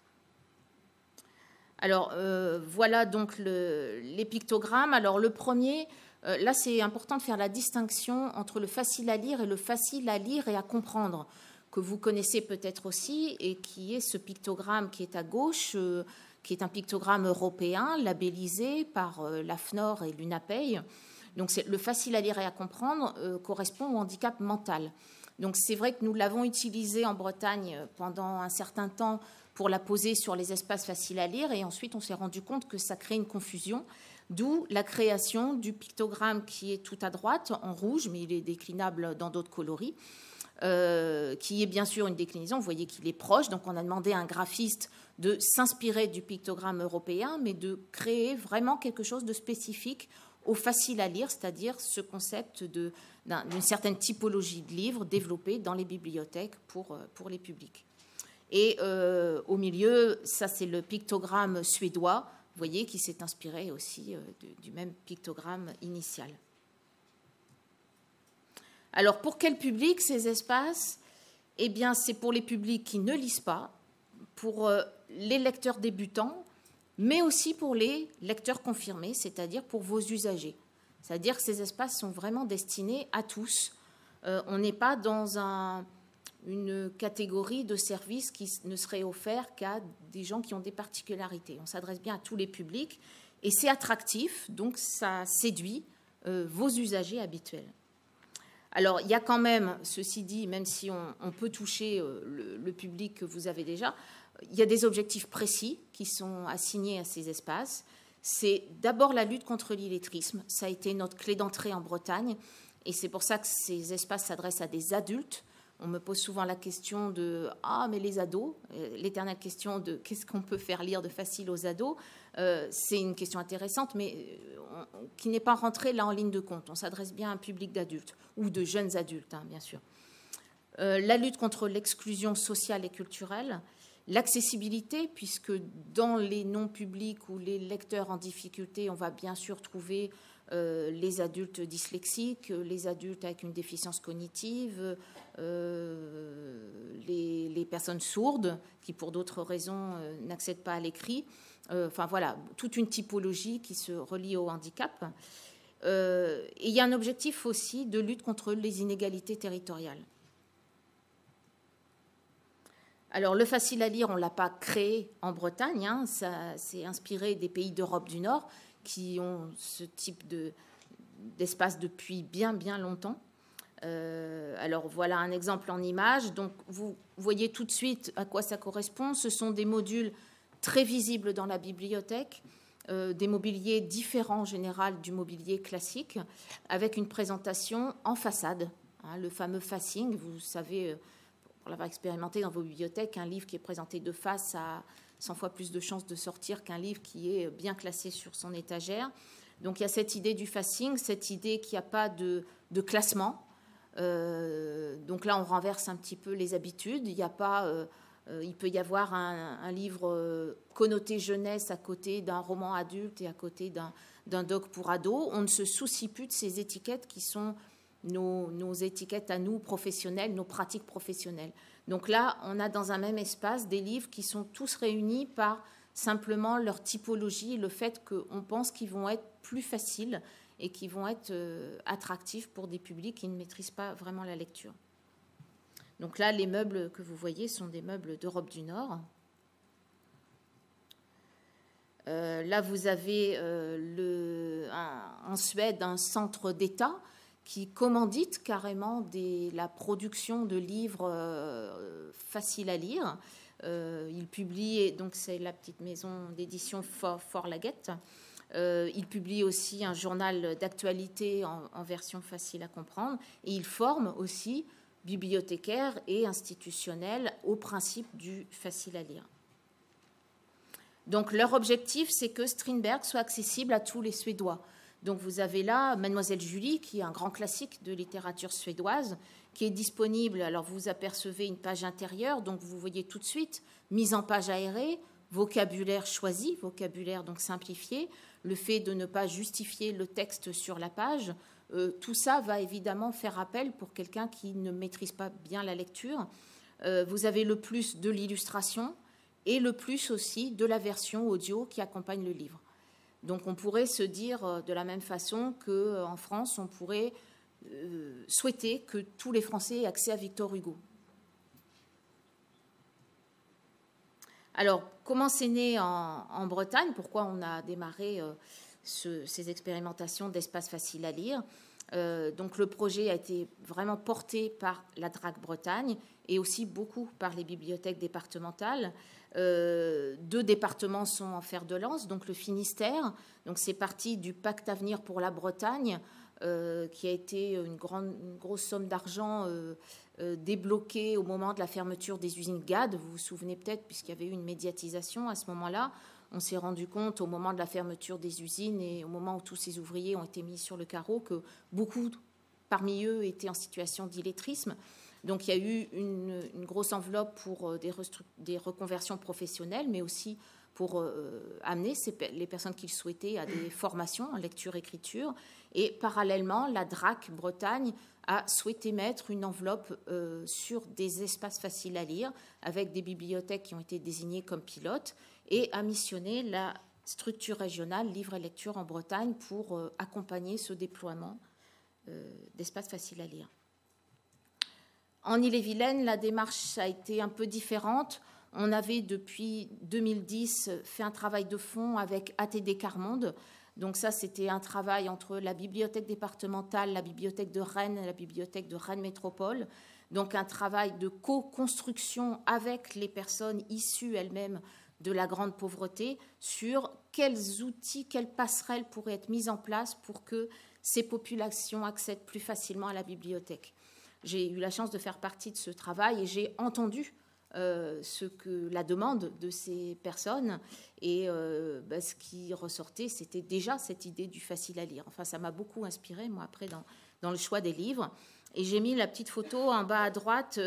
Alors, voilà donc les pictogrammes. Alors, le premier, là, c'est important de faire la distinction entre le facile à lire et le facile à lire et à comprendre, que vous connaissez peut-être aussi, et qui est ce pictogramme qui est à gauche, qui est un pictogramme européen labellisé par l'AFNOR et l'UNAPEI. Donc le facile à lire et à comprendre correspond au handicap mental. Donc c'est vrai que nous l'avons utilisé en Bretagne pendant un certain temps pour la poser sur les espaces faciles à lire, et ensuite on s'est rendu compte que ça crée une confusion, d'où la création du pictogramme qui est tout à droite en rouge, mais il est déclinable dans d'autres coloris, qui est bien sûr une déclinaison. Vous voyez qu'il est proche, donc on a demandé à un graphiste de s'inspirer du pictogramme européen, mais de créer vraiment quelque chose de spécifique au facile à lire, c'est-à-dire ce concept d'une certaine typologie de livres développés dans les bibliothèques pour les publics. Et au milieu, ça c'est le pictogramme suédois, vous voyez, qui s'est inspiré aussi du même pictogramme initial. Alors, pour quel public ces espaces? Eh bien, c'est pour les publics qui ne lisent pas, pour les lecteurs débutants, mais aussi pour les lecteurs confirmés, c'est-à-dire pour vos usagers. C'est-à-dire que ces espaces sont vraiment destinés à tous. On n'est pas dans une catégorie de services qui ne serait offert qu'à des gens qui ont des particularités. On s'adresse bien à tous les publics et c'est attractif, donc ça séduit vos usagers habituels. Alors, il y a quand même, ceci dit, même si on peut toucher le public que vous avez déjà, il y a des objectifs précis qui sont assignés à ces espaces. C'est d'abord la lutte contre l'illettrisme. Ça a été notre clé d'entrée en Bretagne et c'est pour ça que ces espaces s'adressent à des adultes. On me pose souvent la question de « Ah, mais les ados ?» L'éternelle question de « Qu'est-ce qu'on peut faire lire de facile aux ados ?» C'est une question intéressante, mais qui n'est pas rentrée là en ligne de compte. On s'adresse bien à un public d'adultes, ou de jeunes adultes, hein, bien sûr. La lutte contre l'exclusion sociale et culturelle, l'accessibilité, puisque dans les non-publics ou les lecteurs en difficulté, on va bien sûr trouver les adultes dyslexiques, les adultes avec une déficience cognitive, les personnes sourdes qui, pour d'autres raisons, n'accèdent pas à l'écrit. Enfin voilà, toute une typologie qui se relie au handicap. Et il y a un objectif aussi de lutte contre les inégalités territoriales. Alors, le facile à lire, on ne l'a pas créé en Bretagne, hein, ça s'est inspiré des pays d'Europe du Nord qui ont ce type d'espace depuis bien, bien longtemps. Alors, voilà un exemple en image. Donc, vous voyez tout de suite à quoi ça correspond. Ce sont des modules très visibles dans la bibliothèque, des mobiliers différents en général du mobilier classique, avec une présentation en façade, hein, le fameux facing. Vous savez, pour l'avoir expérimenté dans vos bibliothèques, un livre qui est présenté de face a 100 fois plus de chances de sortir qu'un livre qui est bien classé sur son étagère. Donc il y a cette idée du facing, cette idée qu'il n'y a pas de classement. Donc là, on renverse un petit peu les habitudes. Il n'y a pas... il peut y avoir un livre connoté jeunesse à côté d'un roman adulte et à côté d'un doc pour ados. On ne se soucie plus de ces étiquettes qui sont nos étiquettes à nous professionnelles, nos pratiques professionnelles. Donc là, on a dans un même espace des livres qui sont tous réunis par simplement leur typologie, le fait qu'on pense qu'ils vont être plus faciles et qui vont être attractifs pour des publics qui ne maîtrisent pas vraiment la lecture. Donc là, les meubles que vous voyez sont des meubles d'Europe du Nord. Là, vous avez en Suède un centre d'État qui commandite carrément la production de livres faciles à lire. Il publie, donc c'est la petite maison d'édition Forlaget. Il publie aussi un journal d'actualité en version facile à comprendre. Et il forme aussi bibliothécaires et institutionnels au principe du facile à lire. Donc leur objectif, c'est que Strindberg soit accessible à tous les Suédois. Donc vous avez là Mademoiselle Julie, qui est un grand classique de littérature suédoise, qui est disponible. Alors vous apercevez une page intérieure, donc vous voyez tout de suite mise en page aérée, vocabulaire choisi, vocabulaire donc simplifié, le fait de ne pas justifier le texte sur la page. Tout ça va évidemment faire appel pour quelqu'un qui ne maîtrise pas bien la lecture. Vous avez le plus de l'illustration et le plus aussi de la version audio qui accompagne le livre. Donc on pourrait se dire de la même façon qu'en France, on pourrait souhaiter que tous les Français aient accès à Victor Hugo. Alors, comment c'est né en Bretagne? Pourquoi on a démarré ces expérimentations d'espace facile à lire? Donc le projet a été vraiment porté par la DRAC Bretagne et aussi beaucoup par les bibliothèques départementales. 2 départements sont en fer de lance, donc le Finistère. Donc c'est parti du pacte Avenir pour la Bretagne, qui a été une grosse somme d'argent débloquée au moment de la fermeture des usines GAD. Vous vous souvenez peut-être, puisqu'il y avait eu une médiatisation à ce moment-là. On s'est rendu compte au moment de la fermeture des usines et au moment où tous ces ouvriers ont été mis sur le carreau que beaucoup parmi eux étaient en situation d'illettrisme. Donc il y a eu une grosse enveloppe pour des reconversions professionnelles, mais aussi pour amener les personnes qui le souhaitaient à des formations en lecture-écriture. Et parallèlement, la DRAC Bretagne a souhaité mettre une enveloppe sur des espaces faciles à lire, avec des bibliothèques qui ont été désignées comme pilotes, et a missionné la structure régionale Livre et Lecture en Bretagne pour accompagner ce déploiement d'espaces faciles à lire. En Ille-et-Vilaine, la démarche a été un peu différente. On avait depuis 2010 fait un travail de fond avec ATD Carmonde. Donc ça, c'était un travail entre la bibliothèque départementale, la bibliothèque de Rennes et la bibliothèque de Rennes Métropole. Donc un travail de co-construction avec les personnes issues elles-mêmes de la grande pauvreté sur quels outils, quelles passerelles pourraient être mises en place pour que ces populations accèdent plus facilement à la bibliothèque. J'ai eu la chance de faire partie de ce travail et j'ai entendu la demande de ces personnes et ce qui ressortait, c'était déjà cette idée du facile à lire. Enfin, ça m'a beaucoup inspirée, moi, après, dans le choix des livres. Et j'ai mis la petite photo en bas à droite.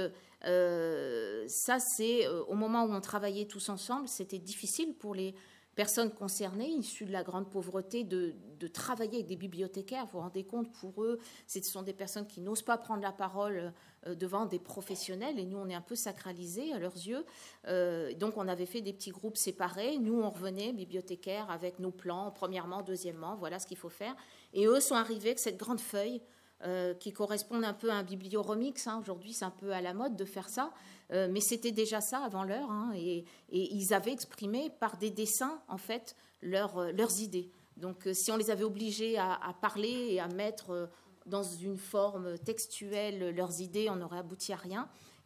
Ça, c'est au moment où on travaillait tous ensemble, c'était difficile pour les personnes concernées, issues de la grande pauvreté, de travailler avec des bibliothécaires. Vous vous rendez compte, pour eux, ce sont des personnes qui n'osent pas prendre la parole devant des professionnels, et nous, on est un peu sacralisés à leurs yeux. Donc, on avait fait des petits groupes séparés. Nous, on revenait, bibliothécaires, avec nos plans, premièrement, deuxièmement, voilà ce qu'il faut faire. Et eux sont arrivés avec cette grande feuille qui correspondent un peu à un biblioremix. Aujourd'hui, c'est un peu à la mode de faire ça, mais c'était déjà ça avant l'heure. Et ils avaient exprimé par des dessins, en fait, leurs idées. Donc, si on les avait obligés à parler et à mettre dans une forme textuelle leurs idées, on n'aurait abouti à rien.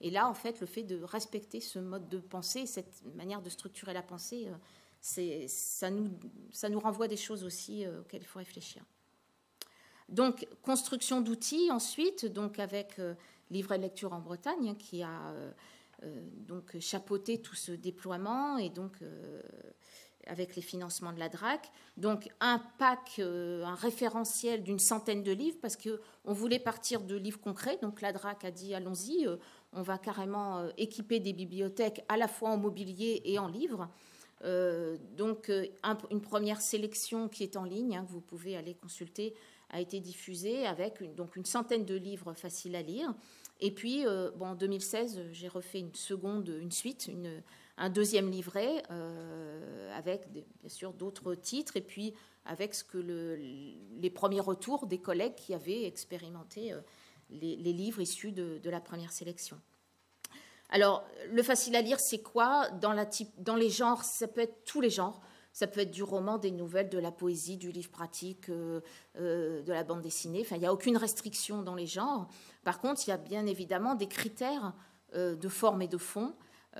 Et là, en fait, le fait de respecter ce mode de pensée, cette manière de structurer la pensée, ça nous renvoie des choses aussi auxquelles il faut réfléchir. Donc, construction d'outils ensuite, donc avec Livret de lecture en Bretagne, qui a donc chapeauté tout ce déploiement et donc avec les financements de la DRAC. Donc, un pack, un référentiel d'une centaine de livres, parce qu'on voulait partir de livres concrets. Donc, la DRAC a dit, allons-y, on va carrément équiper des bibliothèques à la fois en mobilier et en livres. Donc, une première sélection qui est en ligne, que vous pouvez aller consulter, a été diffusée avec donc une centaine de livres faciles à lire. Et puis, en 2016, j'ai refait une suite, un deuxième livret avec, bien sûr, d'autres titres et puis avec les premiers retours des collègues qui avaient expérimenté les livres issus de la première sélection. Alors, le facile à lire, c'est quoi ? Dans les genres, ça peut être tous les genres. Ça peut être du roman, des nouvelles, de la poésie, du livre pratique, de la bande dessinée. Enfin, il n'y a aucune restriction dans les genres. Par contre, il y a bien évidemment des critères de forme et de fond.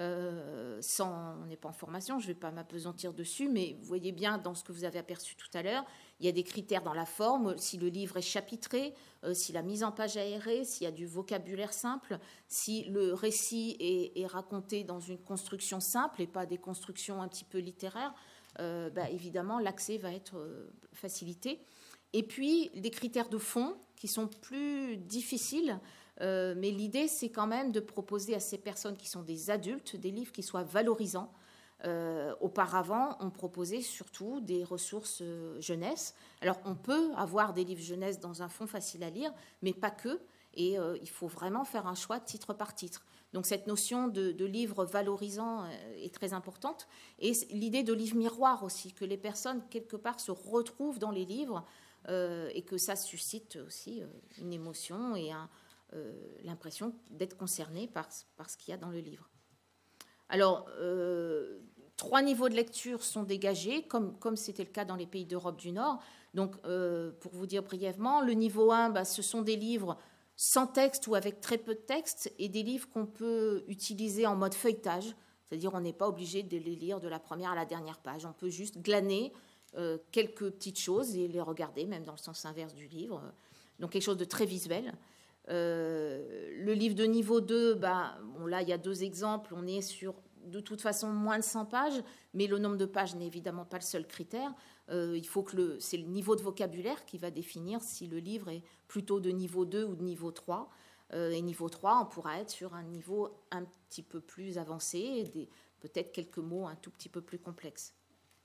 On n'est pas en formation, je ne vais pas m'apesantir dessus, mais vous voyez bien dans ce que vous avez aperçu tout à l'heure, il y a des critères dans la forme, si le livre est chapitré, si la mise en page est aérée, s'il y a du vocabulaire simple, si le récit est raconté dans une construction simple et pas des constructions un petit peu littéraires. Évidemment, l'accès va être facilité. Et puis, des critères de fond qui sont plus difficiles, mais l'idée, c'est quand même de proposer à ces personnes qui sont des adultes des livres qui soient valorisants. Auparavant, on proposait surtout des ressources jeunesse. Alors, on peut avoir des livres jeunesse dans un fonds facile à lire, mais pas que. Et il faut vraiment faire un choix titre par titre. Donc cette notion de livre valorisant est très importante. Et l'idée de livre miroir aussi, que les personnes, quelque part, se retrouvent dans les livres et que ça suscite aussi une émotion et l'impression d'être concerné par ce qu'il y a dans le livre. Alors, 3 niveaux de lecture sont dégagés, comme c'était le cas dans les pays d'Europe du Nord. Donc, pour vous dire brièvement, le niveau 1, ce sont des livres sans texte ou avec très peu de texte, et des livres qu'on peut utiliser en mode feuilletage, c'est-à-dire on n'est pas obligé de les lire de la première à la dernière page, on peut juste glaner quelques petites choses et les regarder, même dans le sens inverse du livre, donc quelque chose de très visuel. Le livre de niveau 2, là il y a 2 exemples, on est sur de toute façon moins de 100 pages, mais le nombre de pages n'est évidemment pas le seul critère. Il faut que c'est le niveau de vocabulaire qui va définir si le livre est plutôt de niveau 2 ou de niveau 3. Et niveau 3, on pourra être sur un niveau un petit peu plus avancé, et peut-être quelques mots un tout petit peu plus complexes.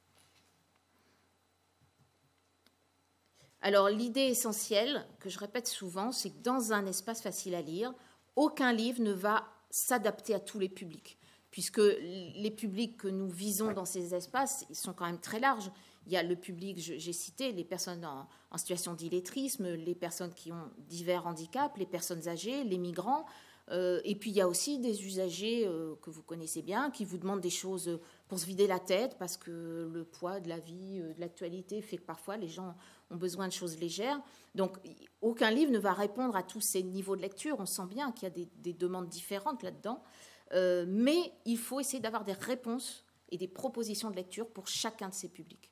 Alors, l'idée essentielle, que je répète souvent, c'est que dans un espace facile à lire, aucun livre ne va s'adapter à tous les publics, puisque les publics que nous visons dans ces espaces, ils sont quand même très larges. Il y a le public, j'ai cité, les personnes en situation d'illettrisme, les personnes qui ont divers handicaps, les personnes âgées, les migrants. Et puis, il y a aussi des usagers que vous connaissez bien, qui vous demandent des choses pour se vider la tête, parce que le poids de la vie, de l'actualité fait que parfois les gens ont besoin de choses légères. Donc, aucun livre ne va répondre à tous ces niveaux de lecture. On sent bien qu'il y a des demandes différentes là-dedans. Mais il faut essayer d'avoir des réponses et des propositions de lecture pour chacun de ces publics.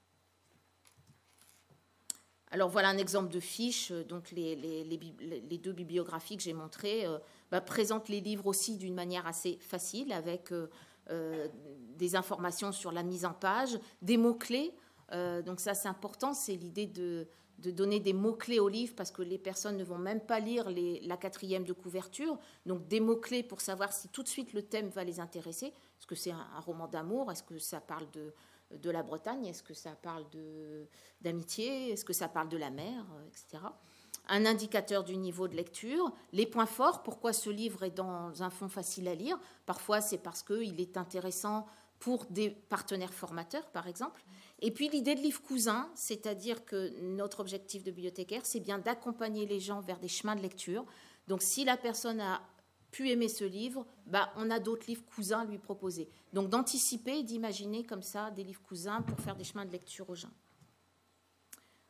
Alors voilà un exemple de fiche. Donc les 2 bibliographies que j'ai montrées présentent les livres aussi d'une manière assez facile, avec des informations sur la mise en page, des mots-clés. Donc ça, c'est important, c'est l'idée de donner des mots-clés au livre, parce que les personnes ne vont même pas lire la 4e de couverture. Donc des mots-clés pour savoir si tout de suite le thème va les intéresser. Est-ce que c'est un roman d'amour ? Est-ce que ça parle de la Bretagne? Est-ce que ça parle d'amitié? Est-ce que ça parle de la mer, etc. Un indicateur du niveau de lecture. Les points forts, pourquoi ce livre est dans un fonds facile à lire? Parfois, c'est parce qu'il est intéressant pour des partenaires formateurs, par exemple. Et puis, l'idée de livre cousin, c'est-à-dire que notre objectif de bibliothécaire, c'est bien d'accompagner les gens vers des chemins de lecture. Donc, si la personne a pu aimer ce livre, on a d'autres livres cousins à lui proposer. Donc d'anticiper et d'imaginer comme ça des livres cousins pour faire des chemins de lecture aux gens.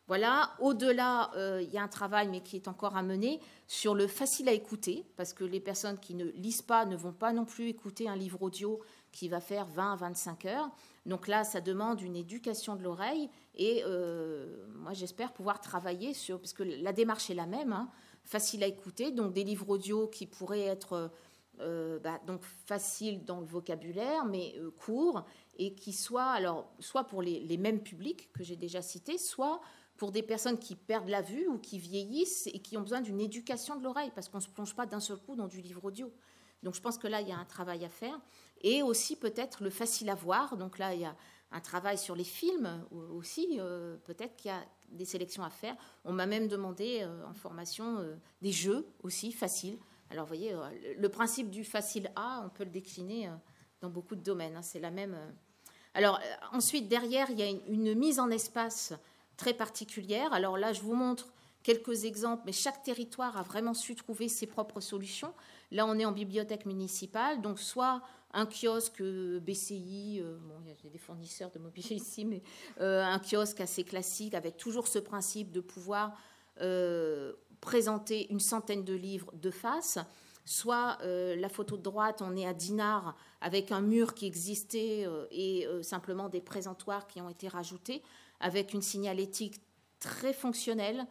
Voilà, au-delà, il y a un travail, mais qui est encore à mener, sur le facile à écouter, parce que les personnes qui ne lisent pas ne vont pas non plus écouter un livre audio qui va faire 20 à 25 heures. Donc là, ça demande une éducation de l'oreille, et moi, j'espère pouvoir travailler sur, parce que la démarche est la même, hein, facile à écouter, donc des livres audio qui pourraient être donc faciles dans le vocabulaire, mais courts, et qui soient, alors, soit pour les mêmes publics que j'ai déjà cités, soit pour des personnes qui perdent la vue ou qui vieillissent et qui ont besoin d'une éducation de l'oreille, parce qu'on ne se plonge pas d'un seul coup dans du livre audio. Donc je pense que là, il y a un travail à faire. Et aussi peut-être le facile à voir. Donc là, il y a un travail sur les films aussi. Peut-être qu'il y a des sélections à faire. On m'a même demandé en formation des jeux aussi faciles. Alors vous voyez, le principe du facile à, on peut le décliner dans beaucoup de domaines. Hein, c'est la même. Alors ensuite, derrière, il y a une mise en espace très particulière. Alors là, je vous montre quelques exemples, mais chaque territoire a vraiment su trouver ses propres solutions. Là, on est en bibliothèque municipale, donc soit un kiosque BCI, bon, il y a des fournisseurs de mobilier ici, mais un kiosque assez classique avec toujours ce principe de pouvoir présenter une centaine de livres de face, soit la photo de droite, on est à Dinard avec un mur qui existait et simplement des présentoirs qui ont été rajoutés, avec une signalétique très fonctionnelle.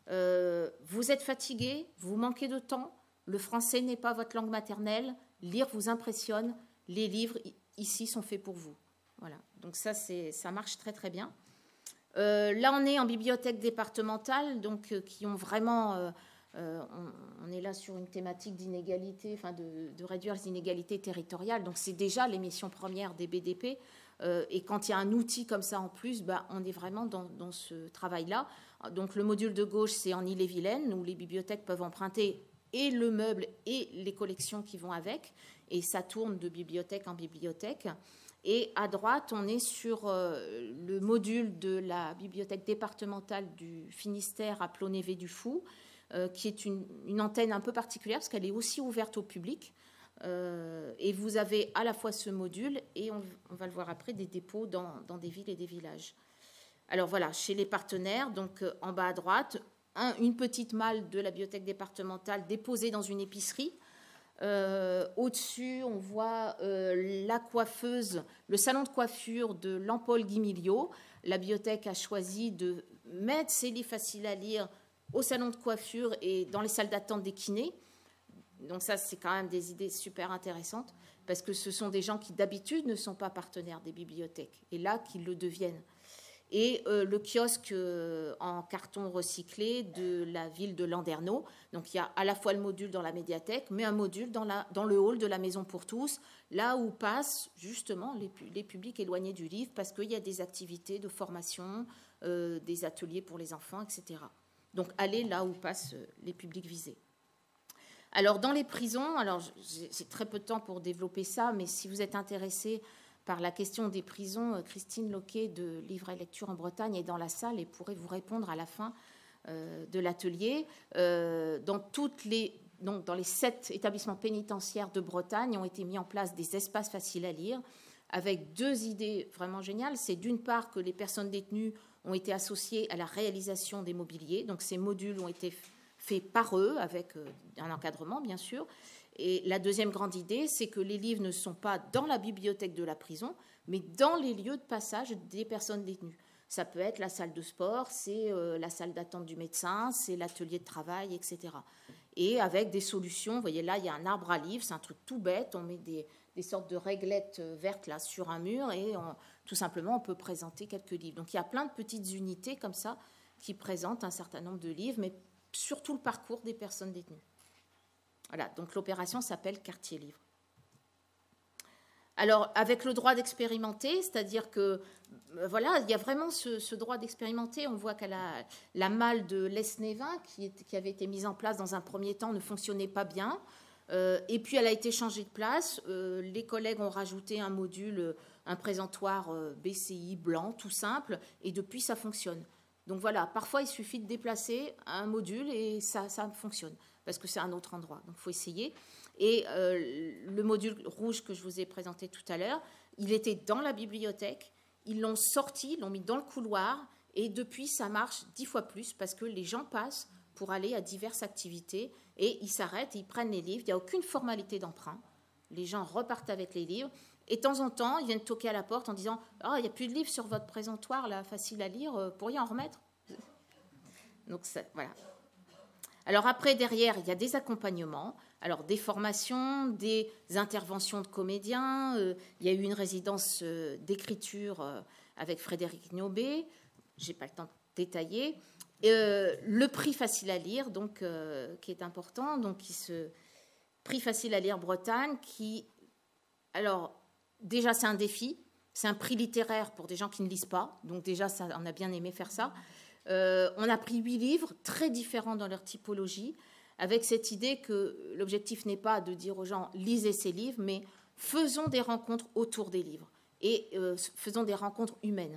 Vous êtes fatigué, vous manquez de temps, le français n'est pas votre langue maternelle, lire vous impressionne, les livres ici sont faits pour vous. Voilà, donc ça marche très très bien. Là on est en bibliothèque départementale, donc qui ont vraiment, on est là sur une thématique d'inégalité, enfin de réduire les inégalités territoriales, donc c'est déjà les missions premières des BDP. Et quand il y a un outil comme ça en plus, on est vraiment dans ce travail-là. Donc le module de gauche, c'est en Ille-et-Vilaine, où les bibliothèques peuvent emprunter et le meuble et les collections qui vont avec. Et ça tourne de bibliothèque en bibliothèque. Et à droite, on est sur le module de la bibliothèque départementale du Finistère à Plonévé-du-Fou, qui est une antenne un peu particulière, parce qu'elle est aussi ouverte au public. Et vous avez à la fois ce module et on va le voir après, des dépôts dans des villes et des villages. Alors voilà, chez les partenaires, donc en bas à droite, une petite malle de la bibliothèque départementale déposée dans une épicerie. Au-dessus, on voit la coiffeuse, le salon de coiffure de Lampol Guimiliau. La bibliothèque a choisi de mettre ses livres faciles à lire au salon de coiffure et dans les salles d'attente des kinés. Donc ça, c'est quand même des idées super intéressantes, parce que ce sont des gens qui, d'habitude, ne sont pas partenaires des bibliothèques, et là, qu'ils le deviennent. Et le kiosque en carton recyclé de la ville de Landerneau. Donc il y a à la fois le module dans la médiathèque, mais un module dans le hall de la Maison pour tous, là où passent justement les publics éloignés du livre, parce qu'il y a des activités de formation, des ateliers pour les enfants, etc. Donc allez là où passent les publics visés. Alors, dans les prisons, alors j'ai très peu de temps pour développer ça, mais si vous êtes intéressé par la question des prisons, Christine Loquet de Livre et Lecture en Bretagne est dans la salle et pourrait vous répondre à la fin de l'atelier. Dans les 7 établissements pénitentiaires de Bretagne ont été mis en place des espaces faciles à lire, avec 2 idées vraiment géniales. C'est d'une part que les personnes détenues ont été associées à la réalisation des mobiliers, donc ces modules ont été fait par eux, avec un encadrement, bien sûr. Et la deuxième grande idée, c'est que les livres ne sont pas dans la bibliothèque de la prison, mais dans les lieux de passage des personnes détenues. Ça peut être la salle de sport, c'est la salle d'attente du médecin, c'est l'atelier de travail, etc. Et avec des solutions, vous voyez là, il y a un arbre à livres, c'est un truc tout bête, on met des sortes de réglettes vertes là sur un mur et tout simplement, on peut présenter quelques livres. Donc il y a plein de petites unités comme ça qui présentent un certain nombre de livres, mais surtout le parcours des personnes détenues. Voilà, donc l'opération s'appelle Quartier Livre. Alors, avec le droit d'expérimenter, c'est-à-dire que, voilà, il y a vraiment ce droit d'expérimenter. On voit que la malle de Lesnévin, qui avait été mise en place dans un premier temps, ne fonctionnait pas bien. Et puis, elle a été changée de place. Les collègues ont rajouté un module, un présentoir BCI blanc, tout simple, et depuis, ça fonctionne. Donc voilà, parfois il suffit de déplacer un module et ça fonctionne, parce que c'est un autre endroit, donc il faut essayer. Et le module rouge que je vous ai présenté tout à l'heure, il était dans la bibliothèque, ils l'ont sorti, ils l'ont mis dans le couloir, Et depuis, ça marche 10 fois plus parce que les gens passent pour aller à diverses activités et ils s'arrêtent, ils prennent les livres. Il n'y a aucune formalité d'emprunt. Les gens repartent avec les livres. Et de temps en temps, ils viennent toquer à la porte en disant « Ah, il n'y a plus de livres sur votre présentoir, là, facile à lire, pourriez en remettre ?» Donc, voilà. Alors après, derrière, il y a des accompagnements, alors des formations, des interventions de comédiens. Il y a eu une résidence d'écriture avec Frédéric Niobé. Je n'ai pas le temps de détailler. Le prix facile à lire, donc, qui est important, donc prix facile à lire Bretagne, qui, alors, déjà, c'est un défi. C'est un prix littéraire pour des gens qui ne lisent pas. Donc déjà, ça, on a bien aimé faire ça. On a pris 8 livres, très différents dans leur typologie, avec cette idée que l'objectif n'est pas de dire aux gens « lisez ces livres », mais faisons des rencontres autour des livres et faisons des rencontres humaines.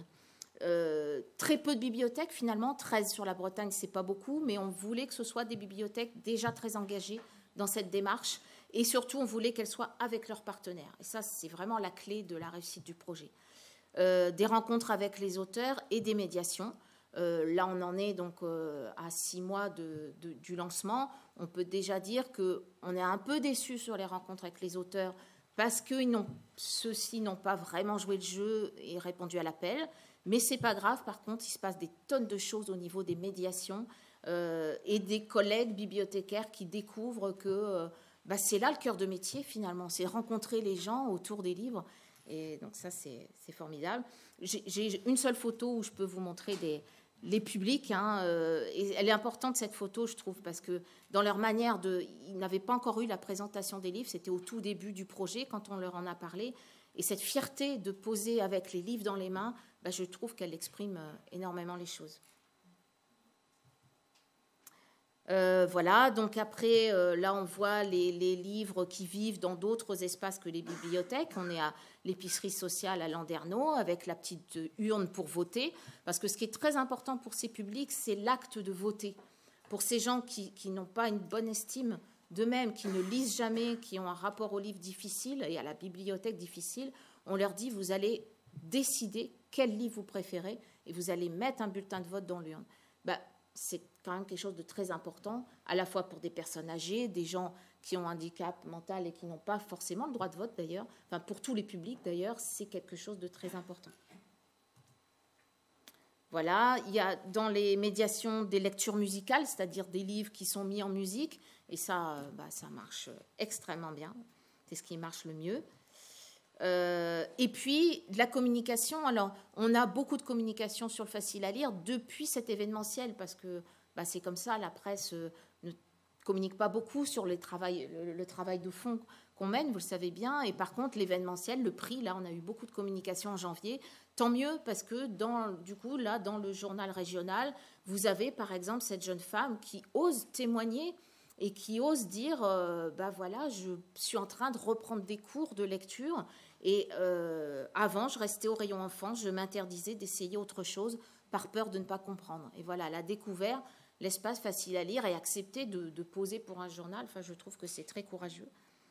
Très peu de bibliothèques, finalement, 13 sur la Bretagne, c'est pas beaucoup, mais on voulait que ce soit des bibliothèques déjà très engagées dans cette démarche. Et surtout, on voulait qu'elles soient avec leurs partenaires. Et ça, c'est vraiment la clé de la réussite du projet. Des rencontres avec les auteurs et des médiations. Là, on en est donc à 6 mois du lancement. On peut déjà dire qu'on est un peu déçus sur les rencontres avec les auteurs parce que ceux-ci n'ont pas vraiment joué le jeu et répondu à l'appel. Mais ce n'est pas grave. Par contre, il se passe des tonnes de choses au niveau des médiations et des collègues bibliothécaires qui découvrent que c'est là le cœur de métier, finalement. C'est rencontrer les gens autour des livres. Et donc ça, c'est formidable. J'ai une seule photo où je peux vous montrer les publics. Et elle est importante, cette photo, je trouve, parce que dans leur manière ils n'avaient pas encore eu la présentation des livres. C'était au tout début du projet, quand on leur en a parlé. Et cette fierté de poser avec les livres dans les mains, je trouve qu'elle exprime énormément les choses. Voilà, donc après, là, on voit les livres qui vivent dans d'autres espaces que les bibliothèques. On est à l'épicerie sociale à Landerneau avec la petite urne pour voter. Parce que ce qui est très important pour ces publics, c'est l'acte de voter. Pour ces gens qui n'ont pas une bonne estime d'eux-mêmes, qui ne lisent jamais, qui ont un rapport au livre difficile et à la bibliothèque difficile, on leur dit, vous allez décider quel livre vous préférez et vous allez mettre un bulletin de vote dans l'urne. C'est quand même quelque chose de très important, à la fois pour des personnes âgées, des gens qui ont un handicap mental et qui n'ont pas forcément le droit de vote d'ailleurs, enfin pour tous les publics d'ailleurs, c'est quelque chose de très important. Voilà, il y a dans les médiations des lectures musicales, c'est-à-dire des livres qui sont mis en musique, et ça, ça marche extrêmement bien, c'est ce qui marche le mieux. Et puis, de la communication. Alors, on a beaucoup de communication sur le facile à lire depuis cet événementiel, parce que c'est comme ça, la presse ne communique pas beaucoup sur le travail de fond qu'on mène, vous le savez bien. Et par contre, l'événementiel, le prix, là, on a eu beaucoup de communication en janvier. Tant mieux, parce que dans le journal régional, vous avez, par exemple, cette jeune femme qui ose témoigner et qui ose dire, voilà, je suis en train de reprendre des cours de lecture. Et avant, je restais au rayon enfance, je m'interdisais d'essayer autre chose par peur de ne pas comprendre. Et voilà, elle a découvert l'espace facile à lire et accepté de poser pour un journal. Enfin, je trouve que c'est très courageux.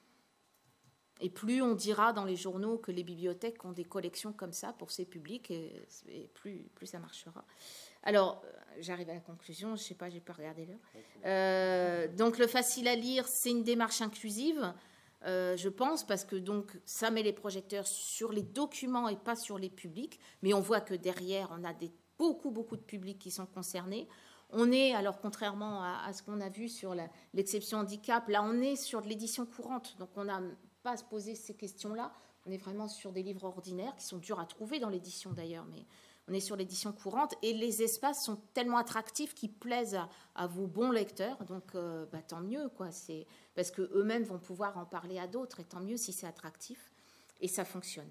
Et plus on dira dans les journaux que les bibliothèques ont des collections comme ça pour ces publics, et plus ça marchera. Alors, j'arrive à la conclusion, je ne sais pas, je n'ai pas regardé l'heure. Donc, le facile à lire, c'est une démarche inclusive. Je pense, parce que donc, ça met les projecteurs sur les documents et pas sur les publics, mais on voit que derrière, on a beaucoup de publics qui sont concernés. On est, alors contrairement à ce qu'on a vu sur l'exception handicap, là on est sur de l'édition courante, donc on n'a pas à se poser ces questions-là, on est vraiment sur des livres ordinaires qui sont durs à trouver dans l'édition d'ailleurs, mais on est sur l'édition courante et les espaces sont tellement attractifs qu'ils plaisent à vos bons lecteurs, donc tant mieux, quoi. C'est parce qu'eux-mêmes vont pouvoir en parler à d'autres, et tant mieux si c'est attractif, et ça fonctionne.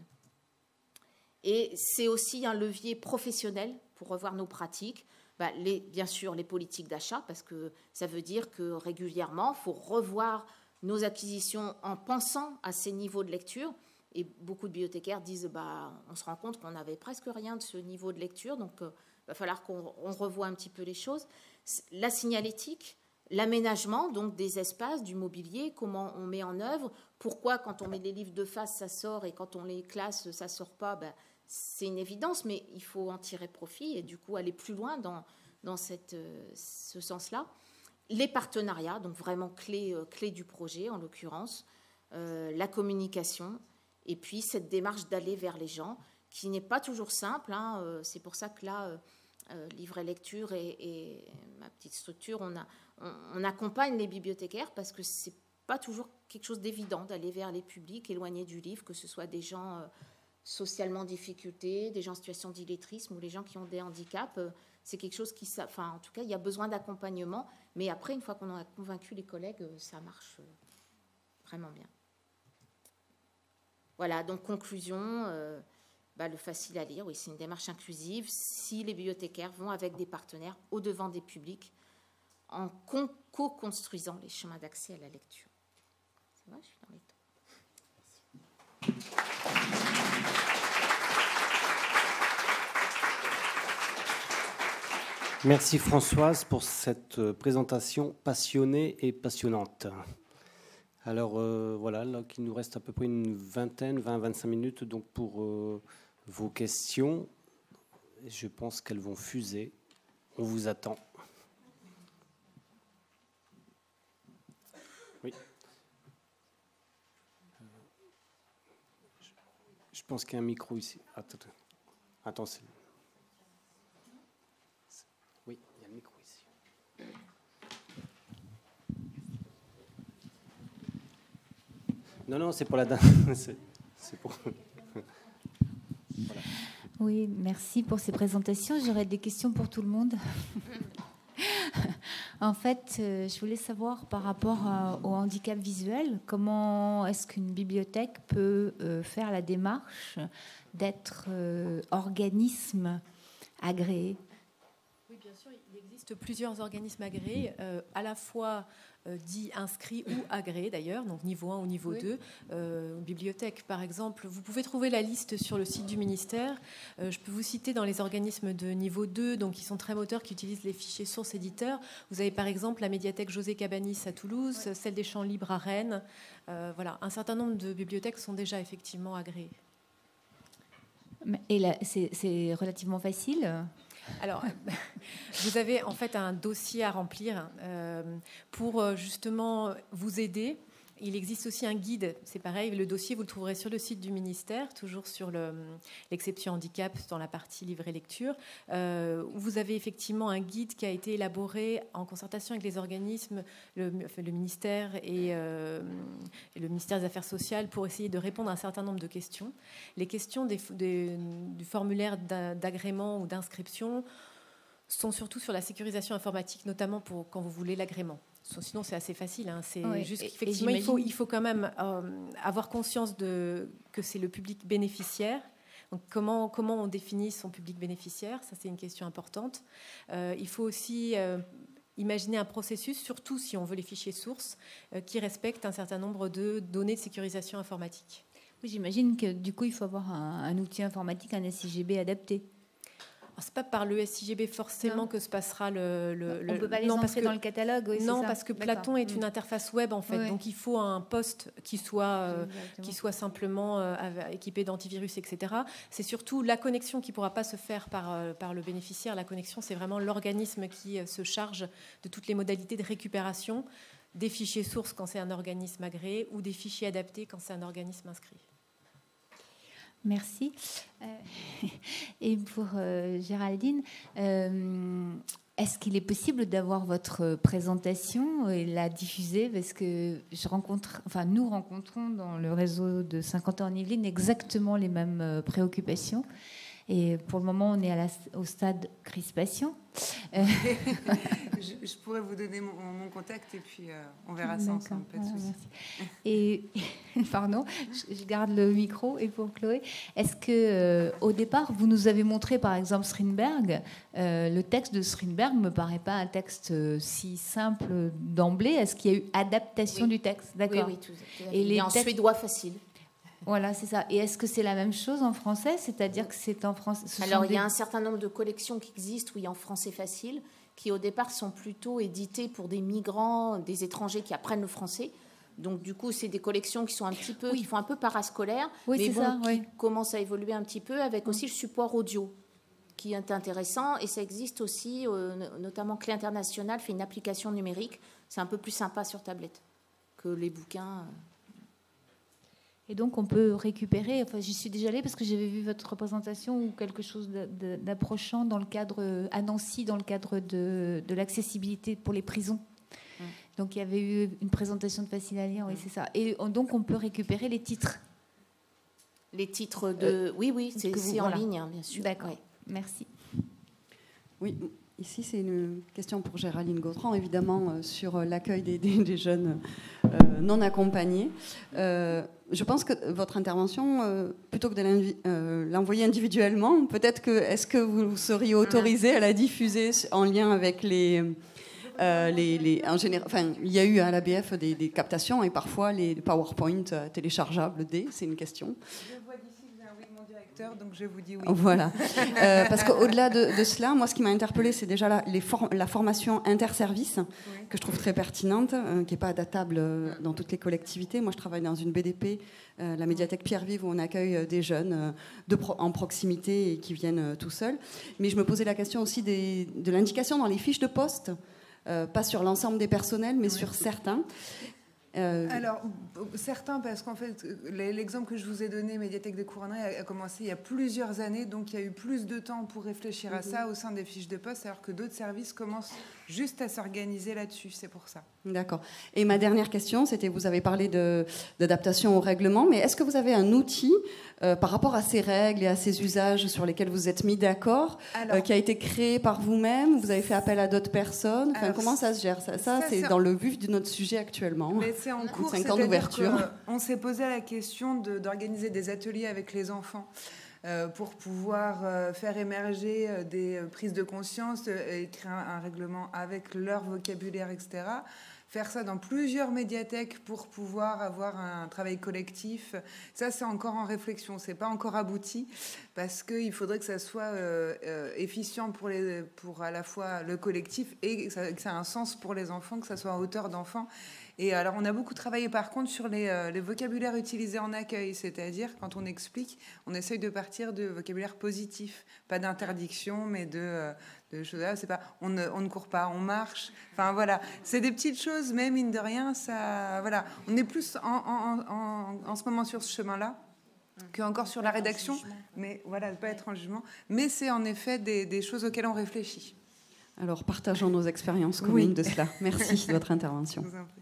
Et c'est aussi un levier professionnel pour revoir nos pratiques, bien sûr les politiques d'achat, parce que ça veut dire que régulièrement, il faut revoir nos acquisitions en pensant à ces niveaux de lecture. Et beaucoup de bibliothécaires disent on se rend compte qu'on n'avait presque rien de ce niveau de lecture, donc il va falloir qu'on revoie un petit peu les choses. La signalétique, l'aménagement donc des espaces, du mobilier, comment on met en œuvre, pourquoi quand on met les livres de face ça sort et quand on les classe ça ne sort pas, c'est une évidence, mais il faut en tirer profit et du coup aller plus loin dans ce sens-là. Les partenariats, donc vraiment clé du projet en l'occurrence, la communication, et puis cette démarche d'aller vers les gens, qui n'est pas toujours simple. Hein. C'est pour ça que là, Livret Lecture et ma petite structure, on accompagne les bibliothécaires parce que c'est pas toujours quelque chose d'évident d'aller vers les publics éloignés du livre, que ce soit des gens socialement en difficulté, des gens en situation d'illettrisme ou les gens qui ont des handicaps. C'est quelque chose qui... Enfin, en tout cas, il y a besoin d'accompagnement. Mais après, une fois qu'on en a convaincu les collègues, ça marche vraiment bien. Voilà, donc conclusion, le facile à lire, oui, c'est une démarche inclusive. Si les bibliothécaires vont avec des partenaires au-devant des publics en co-construisant les chemins d'accès à la lecture. Ça va, je suis dans les temps. Merci Françoise pour cette présentation passionnée et passionnante. Alors voilà, là, il nous reste à peu près une 20-25 minutes donc pour vos questions. Je pense qu'elles vont fuser. On vous attend. Oui. Je pense qu'il y a un micro ici. Attends, c'est... Oui, il y a le micro ici. Non, c'est pour la dame. C'est pour... Voilà. Oui, merci pour ces présentations. J'aurais des questions pour tout le monde. En fait, je voulais savoir par rapport au handicap visuel, comment est-ce qu'une bibliothèque peut faire la démarche d'être organisme agréé? Oui, bien sûr, il existe plusieurs organismes agréés, à la fois dits inscrits ou agréés d'ailleurs, donc niveau 1 ou niveau 2. Bibliothèque, par exemple, vous pouvez trouver la liste sur le site du ministère. Je peux vous citer dans les organismes de niveau 2, donc qui sont très moteurs, qui utilisent les fichiers sources éditeurs. Vous avez par exemple la médiathèque José Cabanis à Toulouse, celle des Champs Libres à Rennes. Voilà, un certain nombre de bibliothèques sont déjà effectivement agréées. Et là, c'est relativement facile. Alors, vous avez en fait un dossier à remplir pour justement vous aider. Il existe aussi un guide, c'est pareil, le dossier vous le trouverez sur le site du ministère, toujours sur l'exception handicap dans la partie livret lecture, où vous avez effectivement un guide qui a été élaboré en concertation avec les organismes, le ministère et le ministère des Affaires sociales pour essayer de répondre à un certain nombre de questions. Les questions du formulaire d'agrément ou d'inscription sont surtout sur la sécurisation informatique, notamment pour quand vous voulez l'agrément. Sinon, c'est assez facile. Hein. C'est juste qu'effectivement, il faut quand même avoir conscience que c'est le public bénéficiaire. Donc, comment on définit son public bénéficiaire? Ça, c'est une question importante. Il faut aussi imaginer un processus, surtout si on veut les fichiers sources, qui respecte un certain nombre de données de sécurisation informatique. Oui, j'imagine que du coup, il faut avoir un outil informatique, un SIGB adapté. Ce n'est pas par le SIGB forcément que se passera On ne peut pas les entrer dans le catalogue. Oui, non, parce que Platon est une interface web en fait, donc il faut un poste qui soit simplement équipé d'antivirus, etc. C'est surtout la connexion qui ne pourra pas se faire par le bénéficiaire. La connexion, c'est vraiment l'organisme qui se charge de toutes les modalités de récupération des fichiers sources quand c'est un organisme agréé ou des fichiers adaptés quand c'est un organisme inscrit. Merci. Et pour Géraldine, est-ce qu'il est possible d'avoir votre présentation et la diffuser? Parce que nous rencontrons dans le réseau de 50 ans en Yvelines exactement les mêmes préoccupations. Et pour le moment, on est au stade crispation. Je pourrais vous donner mon contact et puis on verra ça ensemble. Pas de souci. Et pardon, je garde le micro. Et pour Chloé, est-ce que au départ, vous nous avez montré par exemple Strindberg? Le texte de Strindberg me paraît pas un texte si simple d'emblée. Est-ce qu'il y a eu adaptation du texte? D'accord. Oui, tout à fait. Et en suédois facile. Voilà, c'est ça. Et est-ce que c'est la même chose en français? C'est-à-dire que c'est en français? Alors, il y a un certain nombre de collections qui existent, oui, en français facile, qui au départ sont plutôt éditées pour des migrants, des étrangers qui apprennent le français. Donc du coup, c'est des collections qui sont un petit peu, qui font un peu parascolaire, oui, mais bon, qui oui. commencent à évoluer un petit peu avec aussi le support audio, qui est intéressant. Et ça existe aussi, notamment Clé International fait une application numérique. C'est un peu plus sympa sur tablette que les bouquins. Et donc, on peut récupérer, enfin, j'y suis déjà allée parce que j'avais vu votre représentation ou quelque chose d'approchant dans le cadre, à Nancy, dans le cadre de l'accessibilité pour les prisons. Donc, il y avait eu une présentation de Facile à lire, oui, c'est ça. Et donc, on peut récupérer les titres. Les titres de... oui, c'est en ligne, hein, bien sûr. D'accord, oui. Merci. Oui, ici, c'est une question pour Géraldine Gautran, évidemment, sur l'accueil des jeunes non accompagnés. Je pense que votre intervention, plutôt que de l'envoyer individuellement, peut-être que est-ce que vous seriez autorisé à la diffuser en lien avec en général, enfin, il y a eu à l'ABF des captations et parfois les PowerPoint téléchargeables c'est une question. Je vois d'ici que j'ai un oui de mon directeur, donc je vous dis oui. Voilà. Parce qu'au-delà de cela, moi, ce qui m'a interpellée, c'est déjà la formation interservice, que je trouve très pertinente, qui n'est pas adaptable dans toutes les collectivités. Moi, je travaille dans une BDP, la médiathèque Pierre-Vive, où on accueille des jeunes en proximité et qui viennent tout seuls. Mais je me posais la question aussi de l'indication dans les fiches de poste, pas sur l'ensemble des personnels, mais sur certains. Alors, certains, parce qu'en fait, l'exemple que je vous ai donné, Médiathèque des Couronneries, a commencé il y a plusieurs années, donc il y a eu plus de temps pour réfléchir à ça au sein des fiches de poste, alors que d'autres services commencent juste à s'organiser là-dessus, c'est pour ça. D'accord. Et ma dernière question, c'était, vous avez parlé d'adaptation au règlement, mais est-ce que vous avez un outil par rapport à ces règles et à ces usages sur lesquels vous êtes mis d'accord, qui a été créé par vous-même, vous avez fait appel à d'autres personnes, enfin, comment ça se gère? Ça c'est dans le vif de notre sujet actuellement. Mais c'est en cours, c'est-à-dire qu'on s'est posé la question d'organiser des ateliers avec les enfants pour pouvoir faire émerger des prises de conscience, écrire un règlement avec leur vocabulaire, etc. Faire ça dans plusieurs médiathèques pour pouvoir avoir un travail collectif. Ça, c'est encore en réflexion. C'est pas encore abouti parce qu'il faudrait que ça soit efficient pour à la fois le collectif et que ça ait un sens pour les enfants, que ça soit à hauteur d'enfants. Et alors, on a beaucoup travaillé par contre sur les vocabulaires utilisés en accueil, c'est-à-dire quand on explique, on essaye de partir de vocabulaire positif, pas d'interdiction, mais de choses. Là, c'est pas, on ne court pas, on marche. Enfin voilà, c'est des petites choses, mais mine de rien, ça, voilà, on est plus en ce moment sur ce chemin-là qu'encore sur la rédaction, mais voilà, pas être en jugement. Mais c'est en effet des choses auxquelles on réfléchit. Alors, partageons nos expériences communes de cela. Merci de votre intervention. Je vous en prie.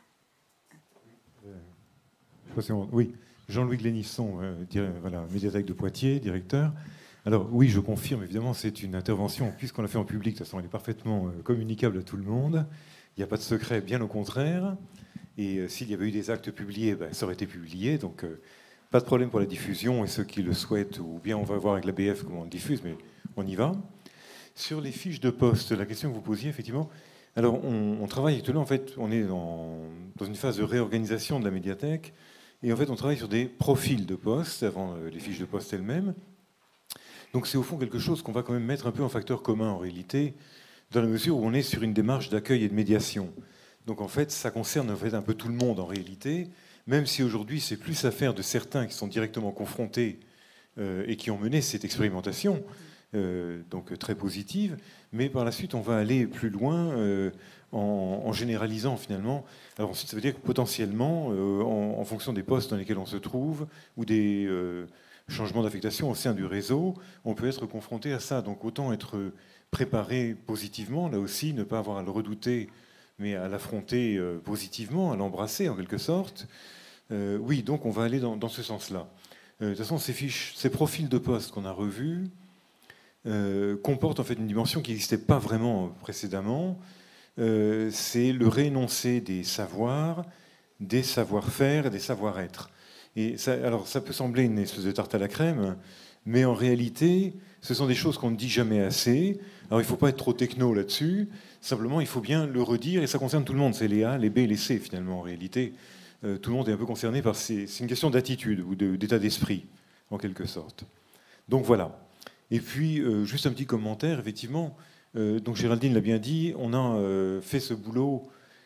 Oui, Jean-Louis Glénisson, voilà, médiathèque de Poitiers, directeur. Alors oui, je confirme, évidemment, c'est une intervention, puisqu'on l'a fait en public, de toute façon, elle est parfaitement communicable à tout le monde. Il n'y a pas de secret, bien au contraire. Et s'il y avait eu des actes publiés, ça aurait été publié. Donc pas de problème pour la diffusion. Et ceux qui le souhaitent, ou bien on va voir avec l'ABF comment on le diffuse, mais on y va. Sur les fiches de poste, la question que vous posiez, effectivement, alors on travaille actuellement, en fait, on est dans une phase de réorganisation de la médiathèque. Et en fait, on travaille sur des profils de poste avant les fiches de poste elles-mêmes. Donc c'est au fond quelque chose qu'on va quand même mettre un peu en facteur commun en réalité, dans la mesure où on est sur une démarche d'accueil et de médiation. Donc en fait, ça concerne en fait un peu tout le monde en réalité, même si aujourd'hui c'est plus affaire de certains qui sont directement confrontés et qui ont mené cette expérimentation, donc très positive. Mais par la suite, on va aller plus loin en généralisant finalement. Alors ensuite, ça veut dire que potentiellement, en fonction des postes dans lesquels on se trouve ou des changements d'affectation au sein du réseau, on peut être confronté à ça. Donc autant être préparé positivement, là aussi, ne pas avoir à le redouter, mais à l'affronter positivement, à l'embrasser en quelque sorte. Oui, donc on va aller dans ce sens-là. De toute façon, ces profils de postes qu'on a revus comportent en fait une dimension qui n'existait pas vraiment précédemment. C'est le réénoncé des savoirs, des savoir-faire et des savoir-être. Et ça, alors, ça peut sembler une espèce de tarte à la crème, mais en réalité, ce sont des choses qu'on ne dit jamais assez. Alors, il ne faut pas être trop techno là-dessus. Simplement, il faut bien le redire, et ça concerne tout le monde. C'est les A, les B et les C, finalement, en réalité. Tout le monde est un peu concerné par c'est une question d'attitude ou d'état d'esprit, en quelque sorte. Donc, voilà. Et puis, juste un petit commentaire, effectivement. Donc Géraldine l'a bien dit, on a fait ce boulot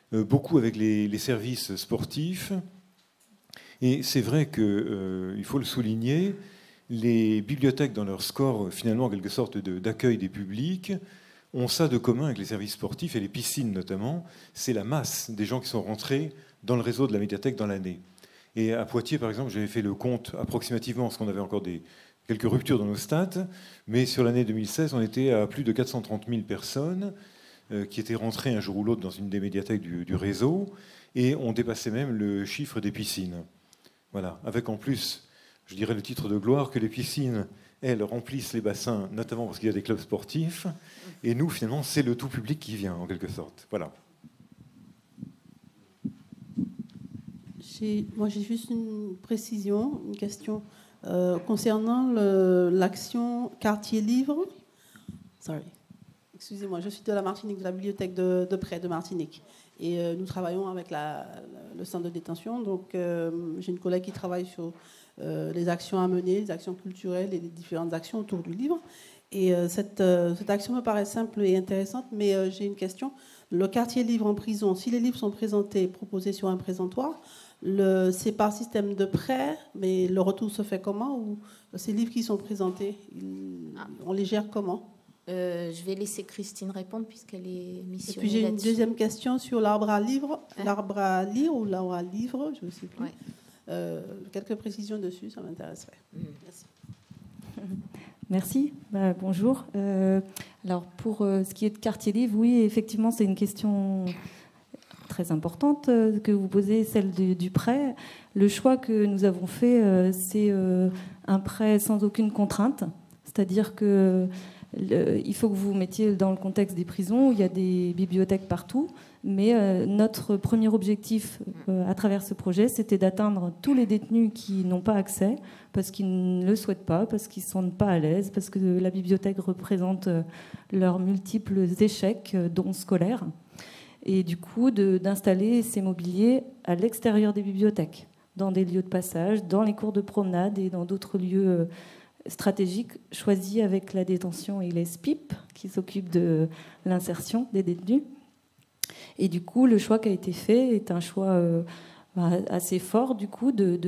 beaucoup avec les services sportifs. Et c'est vrai qu'il faut le souligner, les bibliothèques, dans leur score, finalement, en quelque sorte, d'accueil des publics, ont ça de commun avec les services sportifs et les piscines notamment. C'est la masse des gens qui sont rentrés dans le réseau de la médiathèque dans l'année. Et à Poitiers, par exemple, j'avais fait le compte approximativement, parce qu'on avait encore quelques ruptures dans nos stats, mais sur l'année 2016, on était à plus de 430 000 personnes qui étaient rentrées un jour ou l'autre dans une des médiathèques du réseau, et on dépassait même le chiffre des piscines. Voilà, avec en plus, je dirais le titre de gloire, que les piscines, elles, remplissent les bassins, notamment parce qu'il y a des clubs sportifs, et nous, finalement, c'est le tout public qui vient, en quelque sorte. Voilà. Moi, j'ai juste une précision, une question concernant l'action Quartier Livre. Sorry. Excusez-moi, je suis de la Martinique, de la bibliothèque de près de Martinique. Et nous travaillons avec le centre de détention. Donc, j'ai une collègue qui travaille sur les actions à mener, les actions culturelles et les différentes actions autour du livre. Et cette action me paraît simple et intéressante, mais j'ai une question. Le quartier livre en prison, si les livres sont présentés et proposés sur un présentoir, c'est par système de prêt, mais le retour se fait comment? Ou ces livres qui sont présentés, on les gère comment? Je vais laisser Christine répondre puisqu'elle est missionnée. Et puis j'ai une deuxième question sur l'arbre à livre, l'arbre à lire ou l'arbre à livre, je ne sais plus. Ouais. Quelques précisions dessus, ça m'intéresserait. Merci. Merci. Bonjour. Alors pour ce qui est de quartier livre, oui, effectivement, c'est une question très importante que vous posez, celle du prêt. Le choix que nous avons fait, c'est un prêt sans aucune contrainte, c'est-à-dire que il faut que vous vous mettiez dans le contexte des prisons où il y a des bibliothèques partout, mais notre premier objectif à travers ce projet, c'était d'atteindre tous les détenus qui n'ont pas accès, parce qu'ils ne le souhaitent pas, parce qu'ils ne se sentent pas à l'aise, parce que la bibliothèque représente leurs multiples échecs, dont scolaires, et du coup d'installer ces mobiliers à l'extérieur des bibliothèques, dans des lieux de passage, dans les cours de promenade et dans d'autres lieux stratégique choisi avec la détention et les SPIP qui s'occupent de l'insertion des détenus. Et du coup, le choix qui a été fait est un choix assez fort, du coup, de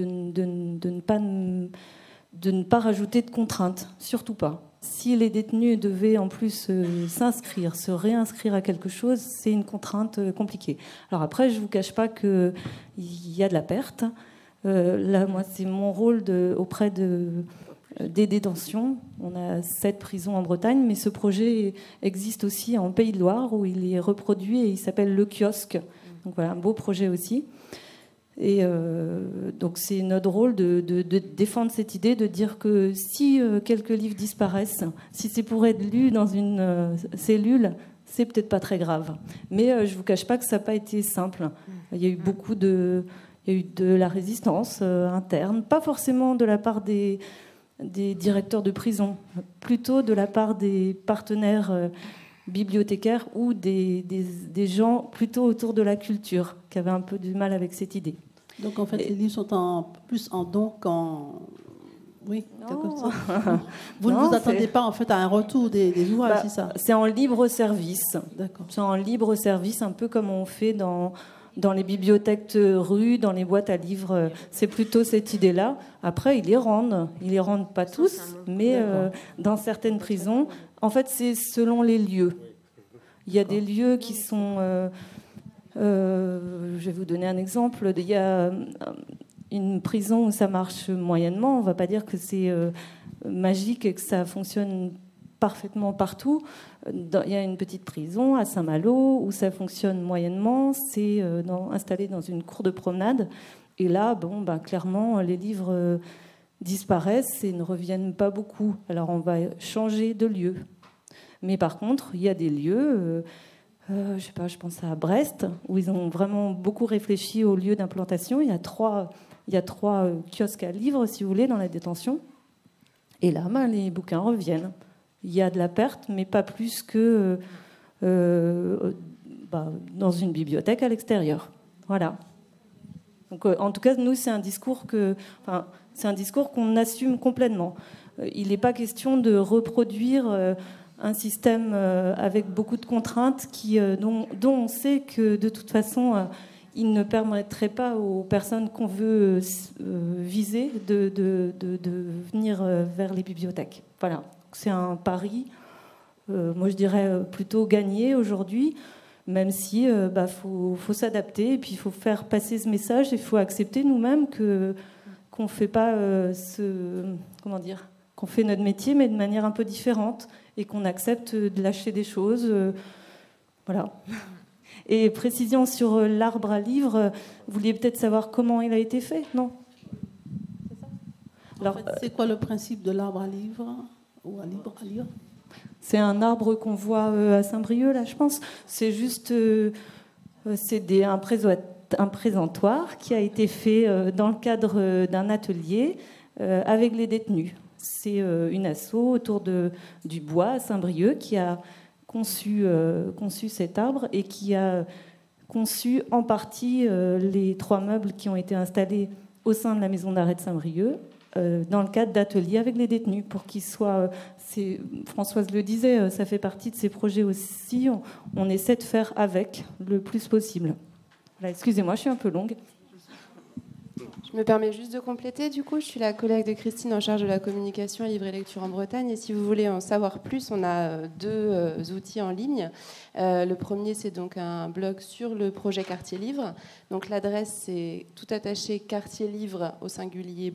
ne pas rajouter de contraintes, surtout pas. Si les détenus devaient en plus s'inscrire, se réinscrire à quelque chose, c'est une contrainte compliquée. Alors après, je ne vous cache pas qu'il y a de la perte. Là, moi, c'est mon rôle auprès des détentions. On a 7 prisons en Bretagne, mais ce projet existe aussi en Pays de Loire, où il est reproduit et il s'appelle Le Kiosque. Donc voilà, un beau projet aussi. Et donc c'est notre rôle de défendre cette idée, de dire que si quelques livres disparaissent, si c'est pour être lu dans une cellule, c'est peut-être pas très grave. Mais je vous cache pas que ça n'a pas été simple. Il y a eu il y a eu de la résistance interne, pas forcément de la part des directeurs de prison, plutôt de la part des partenaires bibliothécaires ou des gens plutôt autour de la culture qui avaient un peu du mal avec cette idée. Donc en fait, les livres sont plus en don qu'en... Oui, quelque chose. Vous ne vous attendez pas en fait à un retour des ouvrages, c'est ça? C'est en libre service. D'accord. C'est en libre service, un peu comme on fait dans les bibliothèques de rue, dans les boîtes à livres. C'est plutôt cette idée-là. Après, ils les rendent pas tous, mais dans certaines prisons, en fait, c'est selon les lieux. Il y a des lieux qui sont... je vais vous donner un exemple. Il y a une prison où ça marche moyennement. On ne va pas dire que c'est magique et que ça fonctionne parfaitement partout. Il y a une petite prison à Saint-Malo où ça fonctionne moyennement. C'est installé dans une cour de promenade. Et là, clairement, les livres disparaissent et ne reviennent pas beaucoup. Alors, on va changer de lieu. Mais par contre, il y a des lieux... je sais pas, je pense à Brest, où ils ont vraiment beaucoup réfléchi au lieu d'implantation. Il y a trois kiosques à livres, si vous voulez, dans la détention. Et là, les bouquins reviennent. Il y a de la perte, mais pas plus que dans une bibliothèque à l'extérieur. Voilà. Donc, en tout cas, nous, c'est un discours qu'on assume complètement. Il n'est pas question de reproduire un système avec beaucoup de contraintes dont on sait que de toute façon, il ne permettrait pas aux personnes qu'on veut viser de venir vers les bibliothèques. Voilà, c'est un pari, moi je dirais plutôt gagné aujourd'hui, même si faut s'adapter et puis il faut faire passer ce message, il faut accepter nous-mêmes qu'on fait pas qu'on fait notre métier mais de manière un peu différente et qu'on accepte de lâcher des choses, voilà. Et précision sur l'arbre à livres, vous vouliez peut-être savoir comment il a été fait, non? C'est ça. Alors, c'est quoi le principe de l'arbre à livres ou à livre à lire? C'est un arbre qu'on voit à Saint-Brieuc, là, je pense. C'est juste un présentoir qui a été fait dans le cadre d'un atelier avec les détenus. C'est une asso autour du bois à Saint-Brieuc qui a conçu cet arbre et qui a conçu en partie les 3 meubles qui ont été installés au sein de la maison d'arrêt de Saint-Brieuc dans le cadre d'ateliers avec les détenus pour qu'ils soient... Françoise le disait, ça fait partie de ces projets aussi. On essaie de faire avec le plus possible. Voilà, excusez-moi, je suis un peu longue. Je me permets juste de compléter. Du coup, je suis la collègue de Christine en charge de la communication à Livre et Lecture en Bretagne. Et si vous voulez en savoir plus, on a 2 outils en ligne. Le premier, c'est donc un blog sur le projet Quartier Livre. Donc l'adresse, c'est tout attaché quartierlivre au singulier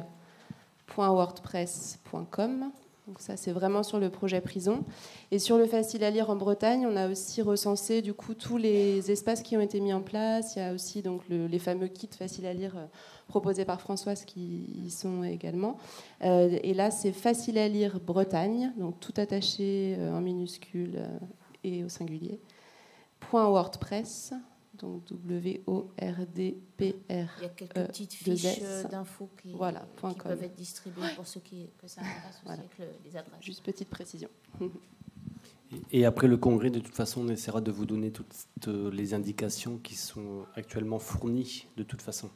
blog.wordpress.com. Donc ça, c'est vraiment sur le projet prison. Et sur le facile à lire en Bretagne, on a aussi recensé du coup tous les espaces qui ont été mis en place. Il y a aussi donc les fameux kits faciles à lire proposés par Françoise qui y sont également. Et là, c'est facile à lire Bretagne, donc tout attaché en minuscule et au singulier. .wordpress. Donc WORDPR. Il y a quelques petites fiches d'infos qui peuvent être distribuées pour ceux que ça intéresse aussi avec les adresses. Juste petite précision. Et après le congrès, de toute façon, on essaiera de vous donner toutes les indications qui sont actuellement fournies de toute façon.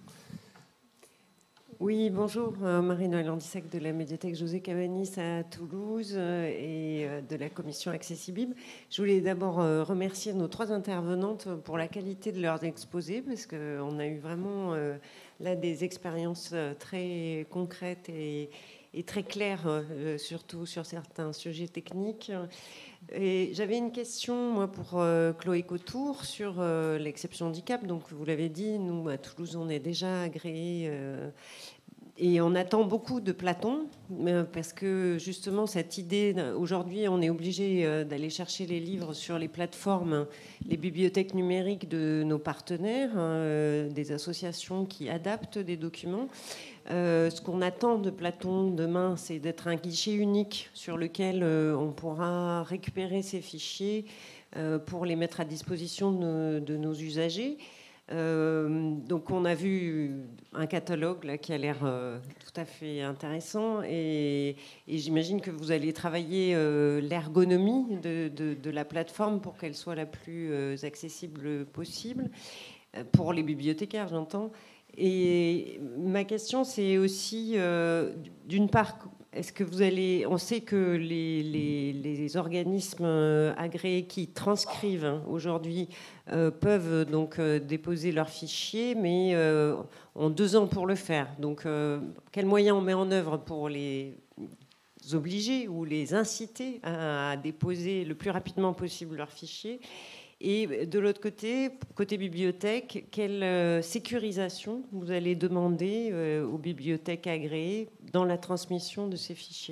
Oui, bonjour, Marie-Noëlle Landissac de la médiathèque José Cabanis à Toulouse et de la commission Accessibible. Je voulais d'abord remercier nos 3 intervenantes pour la qualité de leurs exposés, parce qu'on a eu vraiment là des expériences très concrètes et très claires, surtout sur certains sujets techniques. Et j'avais une question, moi, pour Chloé Couture sur l'exception handicap. Donc, vous l'avez dit, nous, à Toulouse, on est déjà agréés et on attend beaucoup de Platon, parce que, justement, cette idée, aujourd'hui, on est obligé d'aller chercher les livres sur les plateformes, les bibliothèques numériques de nos partenaires, des associations qui adaptent des documents. Ce qu'on attend de Platon demain, c'est d'être un guichet unique sur lequel on pourra récupérer ces fichiers pour les mettre à disposition de nos usagers. Donc on a vu un catalogue là, qui a l'air tout à fait intéressant et j'imagine que vous allez travailler l'ergonomie de la plateforme pour qu'elle soit la plus accessible possible, pour les bibliothécaires, j'entends. Et ma question, c'est aussi, d'une part, est-ce que vous allez... On sait que les organismes agréés qui transcrivent aujourd'hui peuvent donc déposer leurs fichiers, mais ont 2 ans pour le faire. Donc, quels moyens on met en œuvre pour les obliger ou les inciter à déposer le plus rapidement possible leurs fichiers ? Et de l'autre côté, côté bibliothèque, quelle sécurisation vous allez demander aux bibliothèques agréées dans la transmission de ces fichiers ?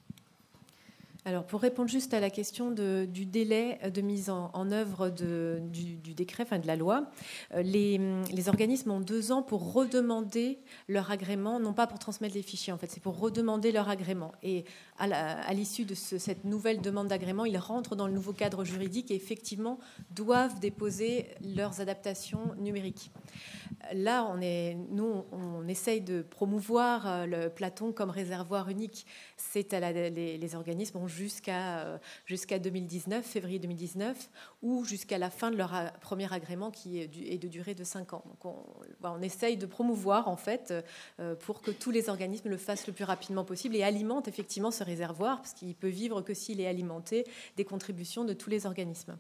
Alors, pour répondre juste à la question du délai de mise en œuvre du décret, enfin de la loi, les organismes ont 2 ans pour redemander leur agrément, non pas pour transmettre les fichiers, en fait, c'est pour redemander leur agrément. Et à l'issue de cette nouvelle demande d'agrément, ils rentrent dans le nouveau cadre juridique et effectivement doivent déposer leurs adaptations numériques. Là, on essaye de promouvoir le Platon comme réservoir unique. Les organismes ont jusqu'à 2019, février 2019, ou jusqu'à la fin de leur premier agrément qui est de durée de 5 ans. Donc on essaye de promouvoir en fait pour que tous les organismes le fassent le plus rapidement possible et alimentent effectivement ce réservoir, parce qu'il peut vivre que s'il est alimenté des contributions de tous les organismes.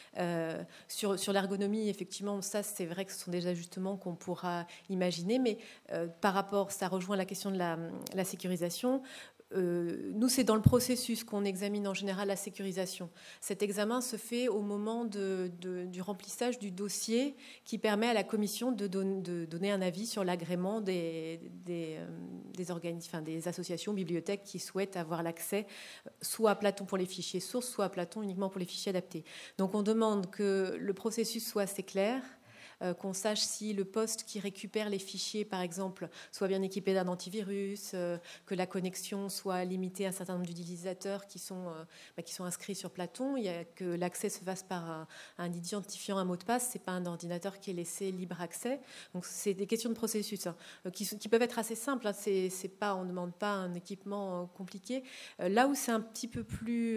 Sur l'ergonomie, effectivement, ça c'est vrai que ce sont des ajustements qu'on pourra imaginer, mais par rapport, ça rejoint la question de la sécurisation. Nous, c'est dans le processus qu'on examine en général la sécurisation. Cet examen se fait au moment du remplissage du dossier qui permet à la commission de donner un avis sur l'agrément des organismes, enfin, des associations, bibliothèques qui souhaitent avoir l'accès soit à Platon pour les fichiers sources, soit à Platon uniquement pour les fichiers adaptés. Donc on demande que le processus soit assez clair, qu'on sache si le poste qui récupère les fichiers, par exemple, soit bien équipé d'un antivirus, que la connexion soit limitée à un certain nombre d'utilisateurs qui sont inscrits sur Platon, que l'accès se fasse par un identifiant, un mot de passe, c'est pas un ordinateur qui est laissé libre accès. Donc c'est des questions de processus qui peuvent être assez simples. On ne demande pas un équipement compliqué. Là où c'est un petit peu plus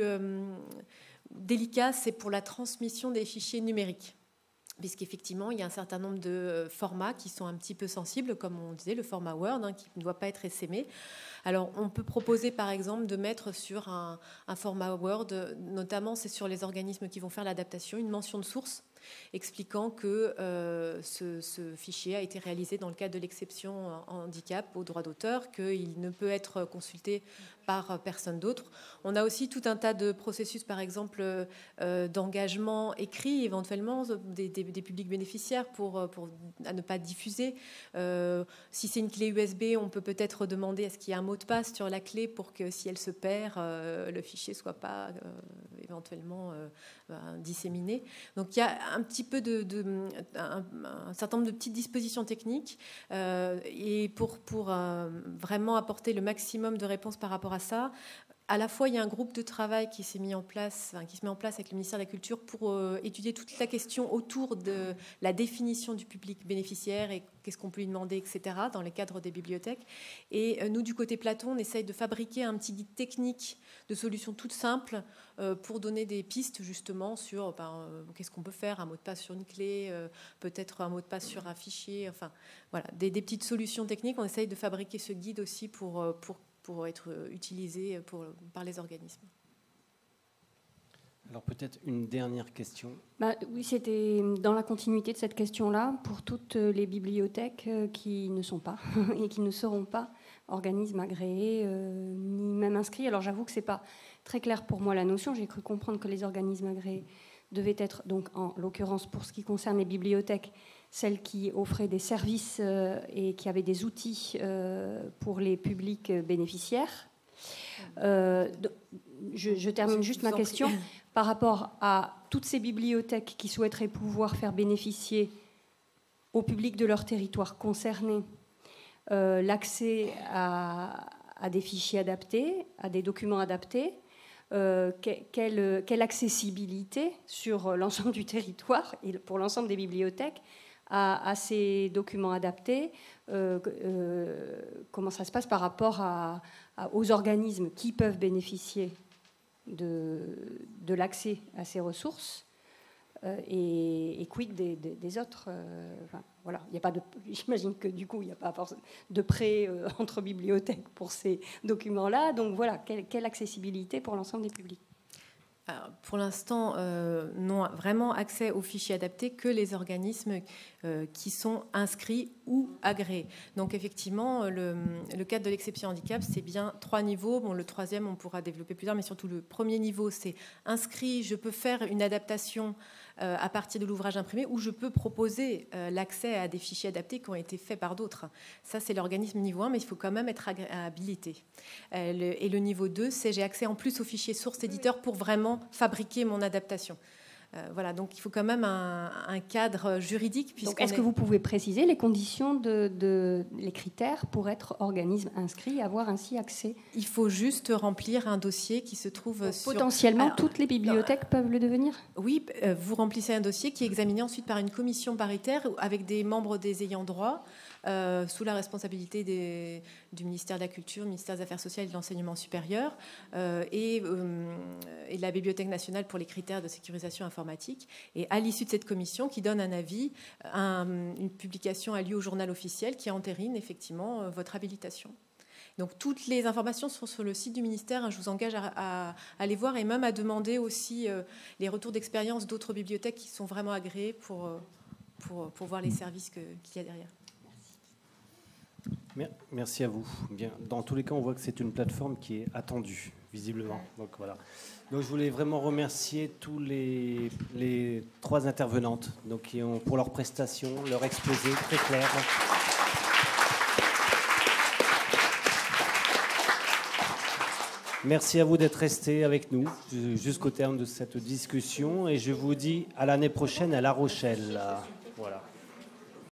délicat, c'est pour la transmission des fichiers numériques. Puisqu'effectivement, il y a un certain nombre de formats qui sont un petit peu sensibles, comme on disait, le format Word, qui ne doit pas être essaimé. Alors, on peut proposer, par exemple, de mettre sur un format Word, notamment, c'est sur les organismes qui vont faire l'adaptation, une mention de source expliquant que ce fichier a été réalisé dans le cadre de l'exception handicap au droit d'auteur, qu'il ne peut être consulté par personne d'autre. On a aussi tout un tas de processus, par exemple, d'engagement écrit, éventuellement, des publics bénéficiaires à ne pas diffuser. Si c'est une clé USB, on peut peut-être demander à ce qu'il y ait un mot de passe sur la clé pour que, si elle se perd, le fichier ne soit pas éventuellement disséminé. Donc il y a un petit peu un certain nombre de petites dispositions techniques et pour vraiment apporter le maximum de réponses par rapport à ça. À la fois, il y a un groupe de travail qui se met en place avec le ministère de la Culture pour étudier toute la question autour de la définition du public bénéficiaire et qu'est-ce qu'on peut lui demander, etc., dans les cadres des bibliothèques. Et nous, du côté Platon, on essaye de fabriquer un petit guide technique de solutions toutes simples pour donner des pistes, justement, sur qu'est-ce qu'on peut faire, un mot de passe sur une clé, peut-être un mot de passe sur un fichier, enfin, voilà, des petites solutions techniques. On essaye de fabriquer ce guide aussi pour être utilisé par les organismes. Alors peut-être une dernière question. Oui, c'était dans la continuité de cette question-là, pour toutes les bibliothèques qui ne sont pas et qui ne seront pas organismes agréés, ni même inscrits. Alors j'avoue que ce n'est pas très clair pour moi la notion. J'ai cru comprendre que les organismes agréés devaient être, donc en l'occurrence pour ce qui concerne les bibliothèques, celles qui offraient des services et qui avaient des outils pour les publics bénéficiaires. Je termine juste ma question. Par rapport à toutes ces bibliothèques qui souhaiteraient pouvoir faire bénéficier au public de leur territoire concerné l'accès à des fichiers adaptés, à des documents adaptés, quelle accessibilité sur l'ensemble du territoire et pour l'ensemble des bibliothèques à ces documents adaptés, comment ça se passe par rapport aux organismes qui peuvent bénéficier de l'accès à ces ressources et quid des autres. Voilà, il y a pas j'imagine que du coup il n'y a pas de prêt entre bibliothèques pour ces documents-là. Donc voilà, quelle accessibilité pour l'ensemble des publics? Alors, pour l'instant, n'ont vraiment accès aux fichiers adaptés que les organismes qui sont inscrits ou agréés. Donc effectivement, le cadre de l'exception handicap, c'est bien 3 niveaux. Bon, le 3e, on pourra développer plus tard, mais surtout le premier niveau, c'est inscrit, je peux faire une adaptation à partir de l'ouvrage imprimé, ou je peux proposer l'accès à des fichiers adaptés qui ont été faits par d'autres. Ça, c'est l'organisme niveau 1, mais il faut quand même être habilité. Et le niveau 2, c'est j'ai accès en plus aux fichiers sources éditeurs pour vraiment fabriquer mon adaptation. Voilà, donc il faut quand même un cadre juridique. Donc, est-ce que vous pouvez préciser les conditions, les critères pour être organisme inscrit et avoir ainsi accès? Il faut juste remplir un dossier qui se trouve sur... Potentiellement, toutes les bibliothèques peuvent le devenir? Oui, vous remplissez un dossier qui est examiné ensuite par une commission paritaire avec des membres des ayants droit, sous la responsabilité du ministère de la Culture, ministère des Affaires sociales et de l'Enseignement supérieur, et de la Bibliothèque nationale pour les critères de sécurisation informatique. Et à l'issue de cette commission, qui donne un avis, une publication a lieu au journal officiel qui entérine effectivement votre habilitation. Donc toutes les informations sont sur le site du ministère. Je vous engage à aller voir et même à demander aussi les retours d'expérience d'autres bibliothèques qui sont vraiment agréées pour voir les services qu'il y a derrière. Merci à vous. Bien, dans tous les cas, on voit que c'est une plateforme qui est attendue, visiblement. Donc voilà. Donc je voulais vraiment remercier tous les 3 intervenantes pour leur prestation, leur exposé très clair. Merci à vous d'être restés avec nous jusqu'au terme de cette discussion et je vous dis à l'année prochaine à La Rochelle. Voilà.